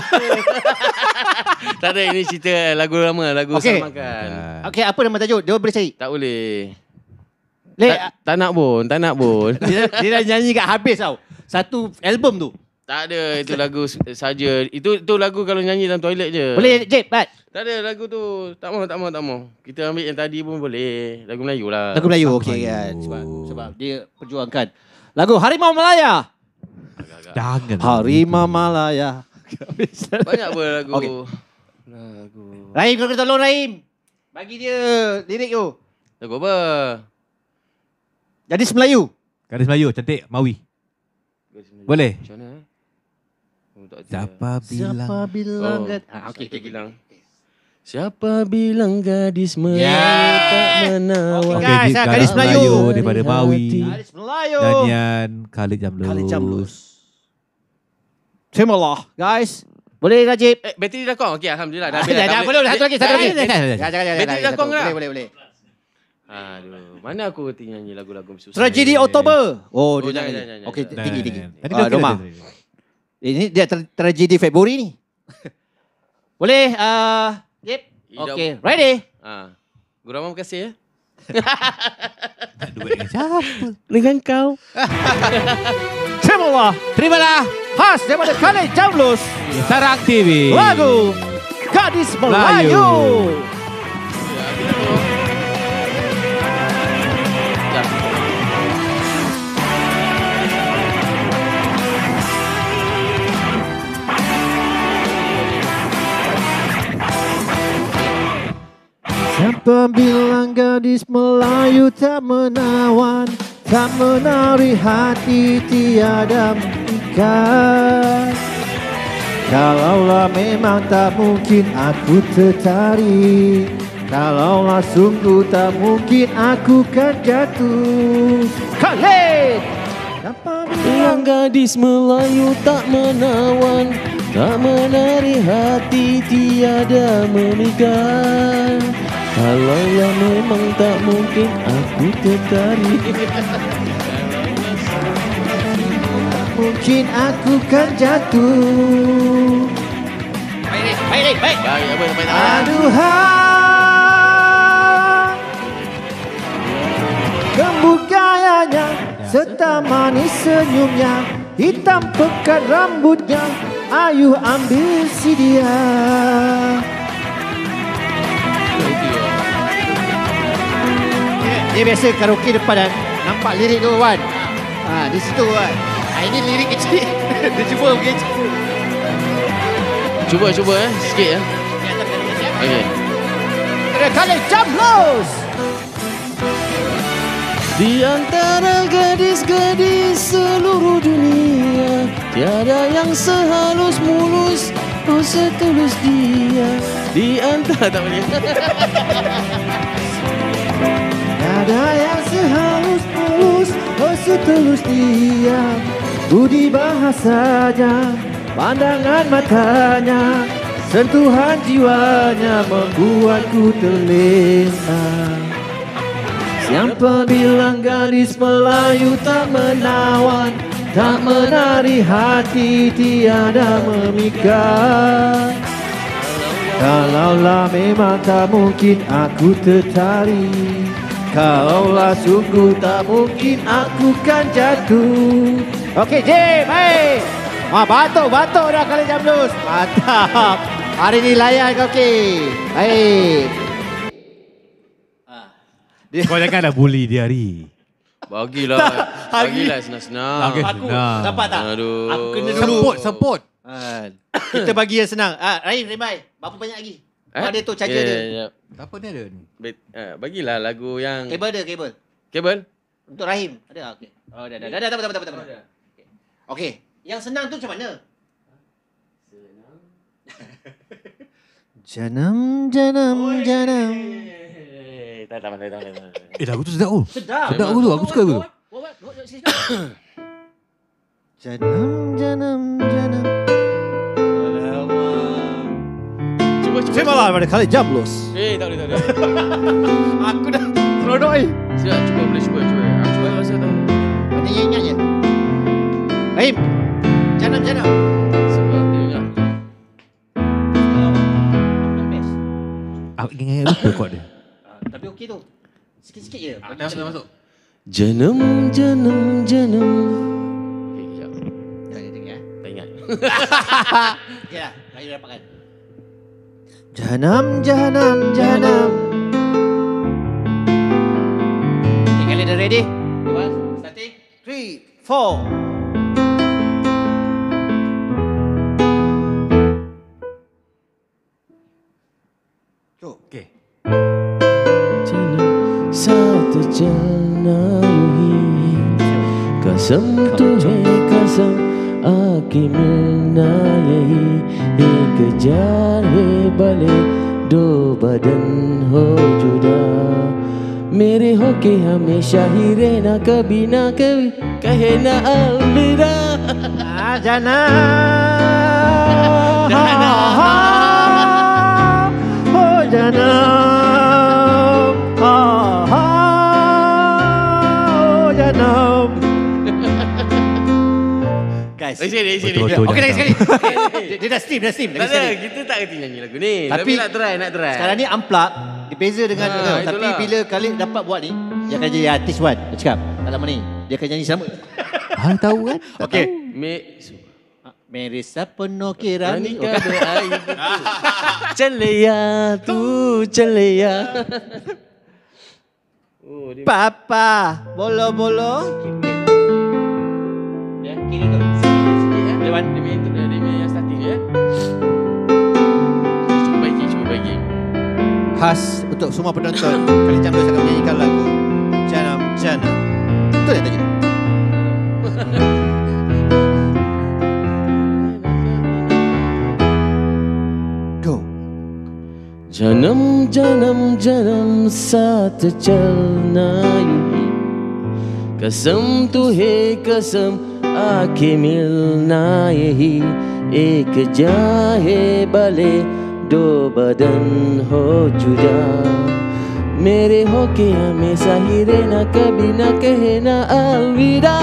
tak ada ini cerita lagu lama lagu Okey. Salman Khan Okey, apa nama tajuk? Dia boleh cari. tak boleh Lek, tak, tak nak pun tak nak pun dia, dia dah nyanyi kat habis tau. Satu album tu. Tak ada, itu lagu s- saja. Itu itu lagu kalau nyanyi dalam toilet je. Boleh, Jeb, Pat? Tak ada lagu tu. Tak mau, tak mau, tak mau. Kita ambil yang tadi pun boleh. Lagu Melayu lah. Lagu Melayu, Lagu okey Melayu. kan. Sebab, sebab dia perjuangkan. Lagu Harimau Malaya. Jangan. Harimau Malaya. Banyak pun lagu. Okey. Lagu. Rahim, kau kena tolong Rahim. Bagi dia lirik tu. Lagu apa? Gadis Melayu. Gadis Melayu cantik Mawi. Boleh? Macam mana? eh? Oh, tak ada. Siapa bilang? Siapa bilang? Oh, gad- Ah, okey, siapa okey, bilang? Siapa bilang gadis Melayu Yeah. tak menawan? Okey, Okey, guys, di- ah, Gadis Melayu. daripada Mawi. Gadis Melayu. Nyanyian Khalid Jamlus. Khalid Jamlus. Terimalah, guys. Boleh, Najib? Eh, bateri dah kong? Okey, Alhamdulillah. Dah Dah, habis dah, dah, dah. boleh, satu lagi, satu lagi. Eh, eh, Jangan, jangan, jangan. Bateri dah satu. kong tak? Boleh, boleh, boleh. Aduh, mana aku reti nyanyi lagu-lagu susah. Tragedi Oktober. Oh, Oh, dia jangan, jangan. jangan, jangan, Okey, jangan. tinggi, tinggi. Tadi Ah, dah kira Roma. tadi. Ini dia tra- tragedi Februari ni. Boleh, uh, Jeb? Hidup. Okey, ready? Ah. Guru Ramah makasih ya. Tak duit dengan siapa? Dengan kau. Terimalah. Terimalah. Khas daripada Khalid Jamlus. Sarang T V. Lagu Gadis Melayu. Melayu. Siapa bilang gadis Melayu tak menawan, tak menari hati tiada mengikat. Kalaulah memang tak mungkin aku tertarik, kalaulah sungguh tak mungkin aku kan jatuh. Khalid! Siapa Yang gadis Melayu tak menawan, tak menari hati tiada memikat. Kalau yang memang tak mungkin aku tertarik. mungkin aku kan jatuh. Baik, baik, baik. Baik, apa baik. Aduhai, lembut gayanya serta manis senyumnya, hitam pekat rambutnya, ayu ambil si dia. Dia biasa karaoke depan dan nampak lirik tu kan. Ha, di situ kan. Ha, ini lirik kecil. Dia cuba pergi cuba. Cuba, cuba eh, sikit ya. Okey. Ada Khalid Jamlus. Di antara gadis-gadis seluruh dunia, tiada yang sehalus mulus, oh setulus dia. Di antara tak boleh. Ada yang sehalus mulus, oh setulus dia. Budi bahasanya, pandangan matanya, sentuhan jiwanya membuatku terlena. Siapa bilang gadis Melayu tak menawan, tak menari hati tiada memikat. Kalaulah memang tak mungkin aku tertarik, Kaulah sungguh tak mungkin aku kan jatuh. Okey, Jim, baik. Ah, batuk, batuk dah Khalid Jamlus. Mantap. Hari ni layan kau, okey. Baik. Kau janganlah bully dia hari. Bagilah. Bagilah senang-senang. Okay, Aku senang. dapat tak? Aduh. Aku kena dulu. Semput, semput. Ah, kita bagi yang senang. Ah, Rahim, Remai. Berapa banyak lagi? Eh? Ada tu charger Ya, dia. ya, ya. Apa dia ada ni? Ba- ah, bagilah lagu yang Kabel dia, kabel. kabel. Untuk Rahim. Ada? Okey. Oh, dah, dah, dah, dah, dapat, dapat, dapat, dapat. Okey. Yang senang tu macam mana? Janam, janam, janam. Eh, tak tak tak tak. tak. Eh lagu tu sedap oh. Sedap. Sedap lagu tu, aku suka lagu tu. Janam, janam, janam. Cuba cuba. Terima kasih pada Khalid Jamlus. Eh, tak boleh tak boleh. Aku dah seronok ni. Siap, cuba boleh cuba cuba. Aku cuba rasa tak. Mana yang ingat je? Rahim. Janam, janam. Sebab dia ingat. Aku ingat lupa chord dia. Tapi okey tu. Sikit-sikit je. Dah masuk dah masuk. Janam janam janam. Okey, kejap. Jangan dia dengar. Tak ingat. Okey dah. Rahim dapatkan. Janam, janam, janam. Okay, kalian dah ready? One, starting. Three, four. Go. Okay. Satu jana yuhi kasam tu hai kasam आके मिलना यही एक जार है भले दो बदन हो जुदा मेरे होके हमेशा ही रहना कभी ना कभी कहे ना अलविदा Jana. Jana. Oh, Jana. Oh, Jana. Guys. Dari sini, dari sini. Betul-betul Okey, lagi jangan. sekali. Dia, dia dah steam, dah steam. Tak Lagi ada, sekali. kita tak kerti nyanyi lagu ni. Tapi, Tapi- nak try, nak try. Sekarang ni unplug. Dia beza dengan Ah, dengan- tapi itulah. bila Khalid dapat buat ni, dia akan jadi artis Wan. Dia cakap, tak lama ni. Dia akan nyanyi sama. Hang tahu kan? Okey. Me Merisa penuh kirani. Ranika berair Celeya tu celeya. Oh, dia Papa, bolo-bolo. ya, kiri tu. Sikit, sikit ya. Dia dia main tu, dia main yang starting ya. Cuba baiki, cuba baiki. Khas untuk semua penonton. Khalid Jamlus akan menyanyikan lagu Janam Janam. Betul tak tadi? Go. जन्म जन्म जन्म साथ चलना यूं कसम तू है कसम आके मिलना यही एक जहाँ है भले दो बदन हो जुदा मेरे होके हमेशा ही रहना कभी ना कहे ना अलविदा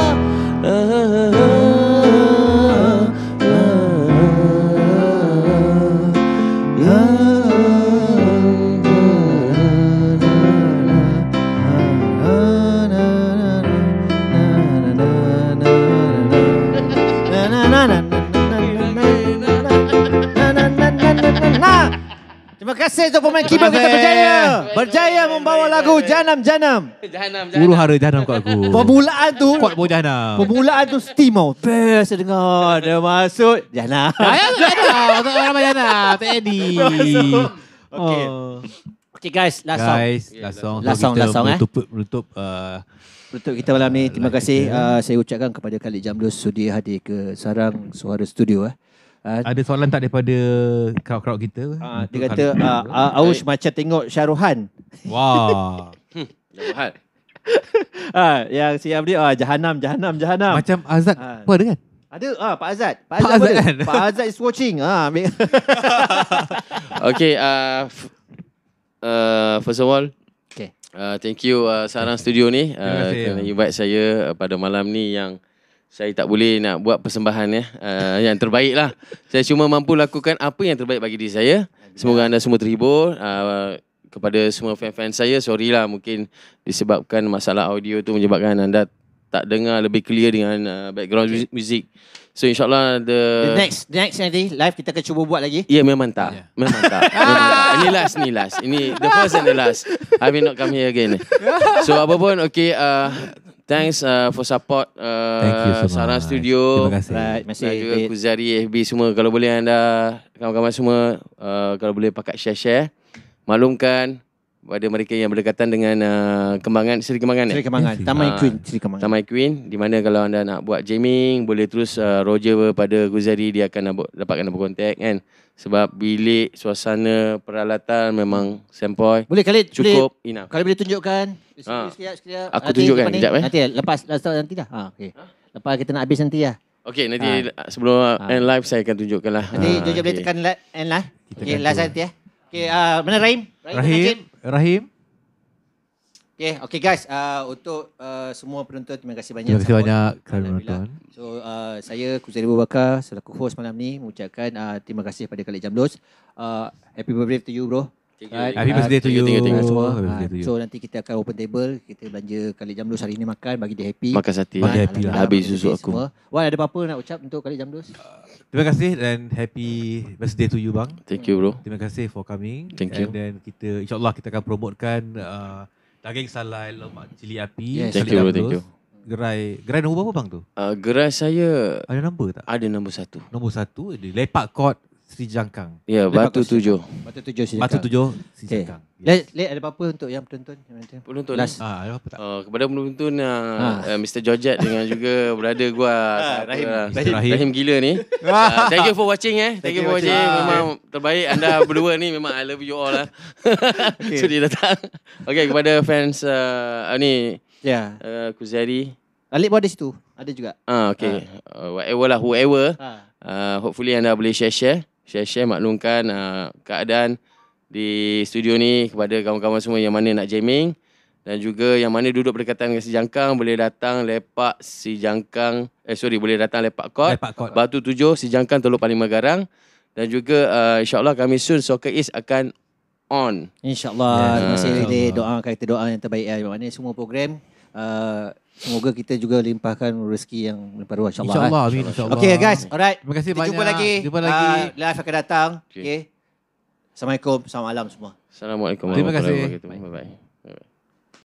Terima kasih untuk pemain keyboard kita berjaya. Berjaya membawa lagu Janam Janam. Jahanam, Huru hara jahanam kat aku. Permulaan tu, Chord pun jahanam. permulaan tu steam tau. Best dengar. Dia masuk. Janam. Tak ada nama jahanam. Tak Eddie. Okey. Okay guys, last song. Guys, last song. Last So, song, kita last song, eh. menutup, menutup uh, Untuk kita malam ni, terima Live kasih kita. uh, saya ucapkan kepada Khalid Jamlus sudi hadir ke Sarang Suara Studio. Eh. Uh, ada soalan tak daripada crowd-crowd kita? uh, Untuk dia kata, Khalid? uh, uh, Aush macam tengok Syaruhan. Wah. Jahat. Ah, yang si Abdi, ah, Jahanam, Jahanam, Jahanam. Macam Azad Ah. apa ada kan? Ada, ah, Pak Azad. Pak Pak Azad, Azad ada. kan? Pak Azad is watching. Ah, ambil. Okay, uh, f- uh, first of all, Okay. uh, thank you uh, Sarang Studio ni Terima uh, kasih. kerana invite saya uh, pada malam ni yang saya tak boleh nak buat persembahan ya, uh, yang terbaik lah. Saya cuma mampu lakukan apa yang terbaik bagi diri saya. Semoga anda semua terhibur. Uh, kepada semua fan-fan saya, sorry lah mungkin disebabkan masalah audio tu menyebabkan anda tak dengar lebih clear dengan uh, background okay. music. So insyaAllah the, the next the next nanti live kita akan cuba buat lagi. Ya yeah, memang tak yeah. Memang tak, memang tak. Ini last, ni last. Ini the first and the last. I will not come here again. So apa pun okay, uh, thanks uh, for support uh, Thank you so much. Sarang Studio. Terima kasih. Right, masih Dan juga Kuzari F B semua. Kalau boleh anda, kawan-kawan semua, uh, kalau boleh pakat share-share, maklumkan pada mereka yang berdekatan dengan uh, Kembangan, Seri Kembangan Seri eh? Kembangan, Taman Ah, Queen, Seri Kembangan. Taman Queen, di mana kalau anda nak buat jamming, boleh terus uh, Roger pada Kuzari, dia akan nak, dapatkan nombor kontak kan. Sebab bilik, suasana, peralatan memang sempoi. Boleh kali Cukup, boleh, enough. kalau boleh tunjukkan. Ha. Sekejap, sekejap. Aku Nanti tunjukkan, lepas ni, kejap, eh. Nanti lepas lepas nanti dah. Ha, okey. Lepas kita nak habis nanti lah. Okey, nanti Ah. sebelum Ah. end live saya akan tunjukkan lah. Nanti Ah, Jojo boleh okey. tekan la- end lah. Kita Okey, akan last tu. nanti ya. Okey, uh, mana Rahim? Rahim, Rahim. Okay, okay guys, uh, untuk uh, semua penonton, terima kasih banyak. Terima kasih support. banyak kerana Alhamdulillah. menonton. So, uh, saya Kuzari Abu Bakar selaku host malam ni mengucapkan uh, terima kasih kepada Khalid Jamlos. Uh, happy birthday to you bro. Thank you. Right. Happy Uh, birthday to thank you, you. thank you, thank you. semua. Happy Uh, birthday to you. so nanti kita akan open table, kita belanja Khalid Jamlos hari ni makan bagi dia happy. Makan sate. Bagi eh. happy lah. Habis Alhamdulillah, susu aku. semua. Wan, ada apa-apa nak ucap untuk Khalid Jamlos? Terima kasih dan happy birthday to you bang. Thank you bro. Terima kasih for coming. Thank you. And then kita insyaAllah kita akan promotekan uh, daging salai lemak cili api. Yes. Thank Khalid you bro, Jamlos. thank you. Gerai, gerai nombor berapa bang tu? Uh, gerai saya Ada nombor tak? ada nombor satu. Nombor satu, di Lepak Court Sri Jangkang. Ya, Lepas Batu tu- Tujuh. Batu tujuh sini. Batu tujuh Sri Okay. Jangkang. Let, let ada apa-apa untuk yang penonton? Yang penonton? Penonton. Last. Ah, ada apa tak? Uh, kepada penonton uh, Ha. uh, Mister Georgette dengan juga brother gua Rahim. Rahim. Rahim. Rahim gila ni. Uh, thank you for watching eh. Thank you for watching. Memang terbaik anda berdua ni, memang I love you all lah. So dia datang. Okay, kepada fans uh, ni Ya. uh, Kuzari. Alik pun ada situ. Ada juga. Ah okay. Uh, whatever lah, whoever. Ha. Uh, hopefully anda boleh share-share. Share-share maklumkan uh, keadaan di studio ni kepada kawan-kawan semua yang mana nak jamming. Dan juga yang mana duduk berdekatan dengan Si Jangkang, boleh datang lepak Si Jangkang. Eh sorry, boleh datang lepak Court. Lepak Court. Batu Tujuh, Si Jangkang, Teluk Paling Garang. Dan juga uh, insyaAllah kami soon Soccer East akan on. InsyaAllah. Ya, Terima kasih insyaAllah. Lili. Doakan kita doa yang terbaik. Ya. Maknanya semua program. Uh, semoga kita juga limpahkan rezeki yang melimpah ruah. InsyaAllah. InsyaAllah, amin. InsyaAllah. Okay guys. Alright. Terima kasih Kita banyak. jumpa lagi. Jumpa lagi. Uh, live akan datang. Okay. Okay. Assalamualaikum. Selamat malam semua. Assalamualaikum Terima kasih. warahmatullahi wabarakatuh. Bye-bye. Bye-bye.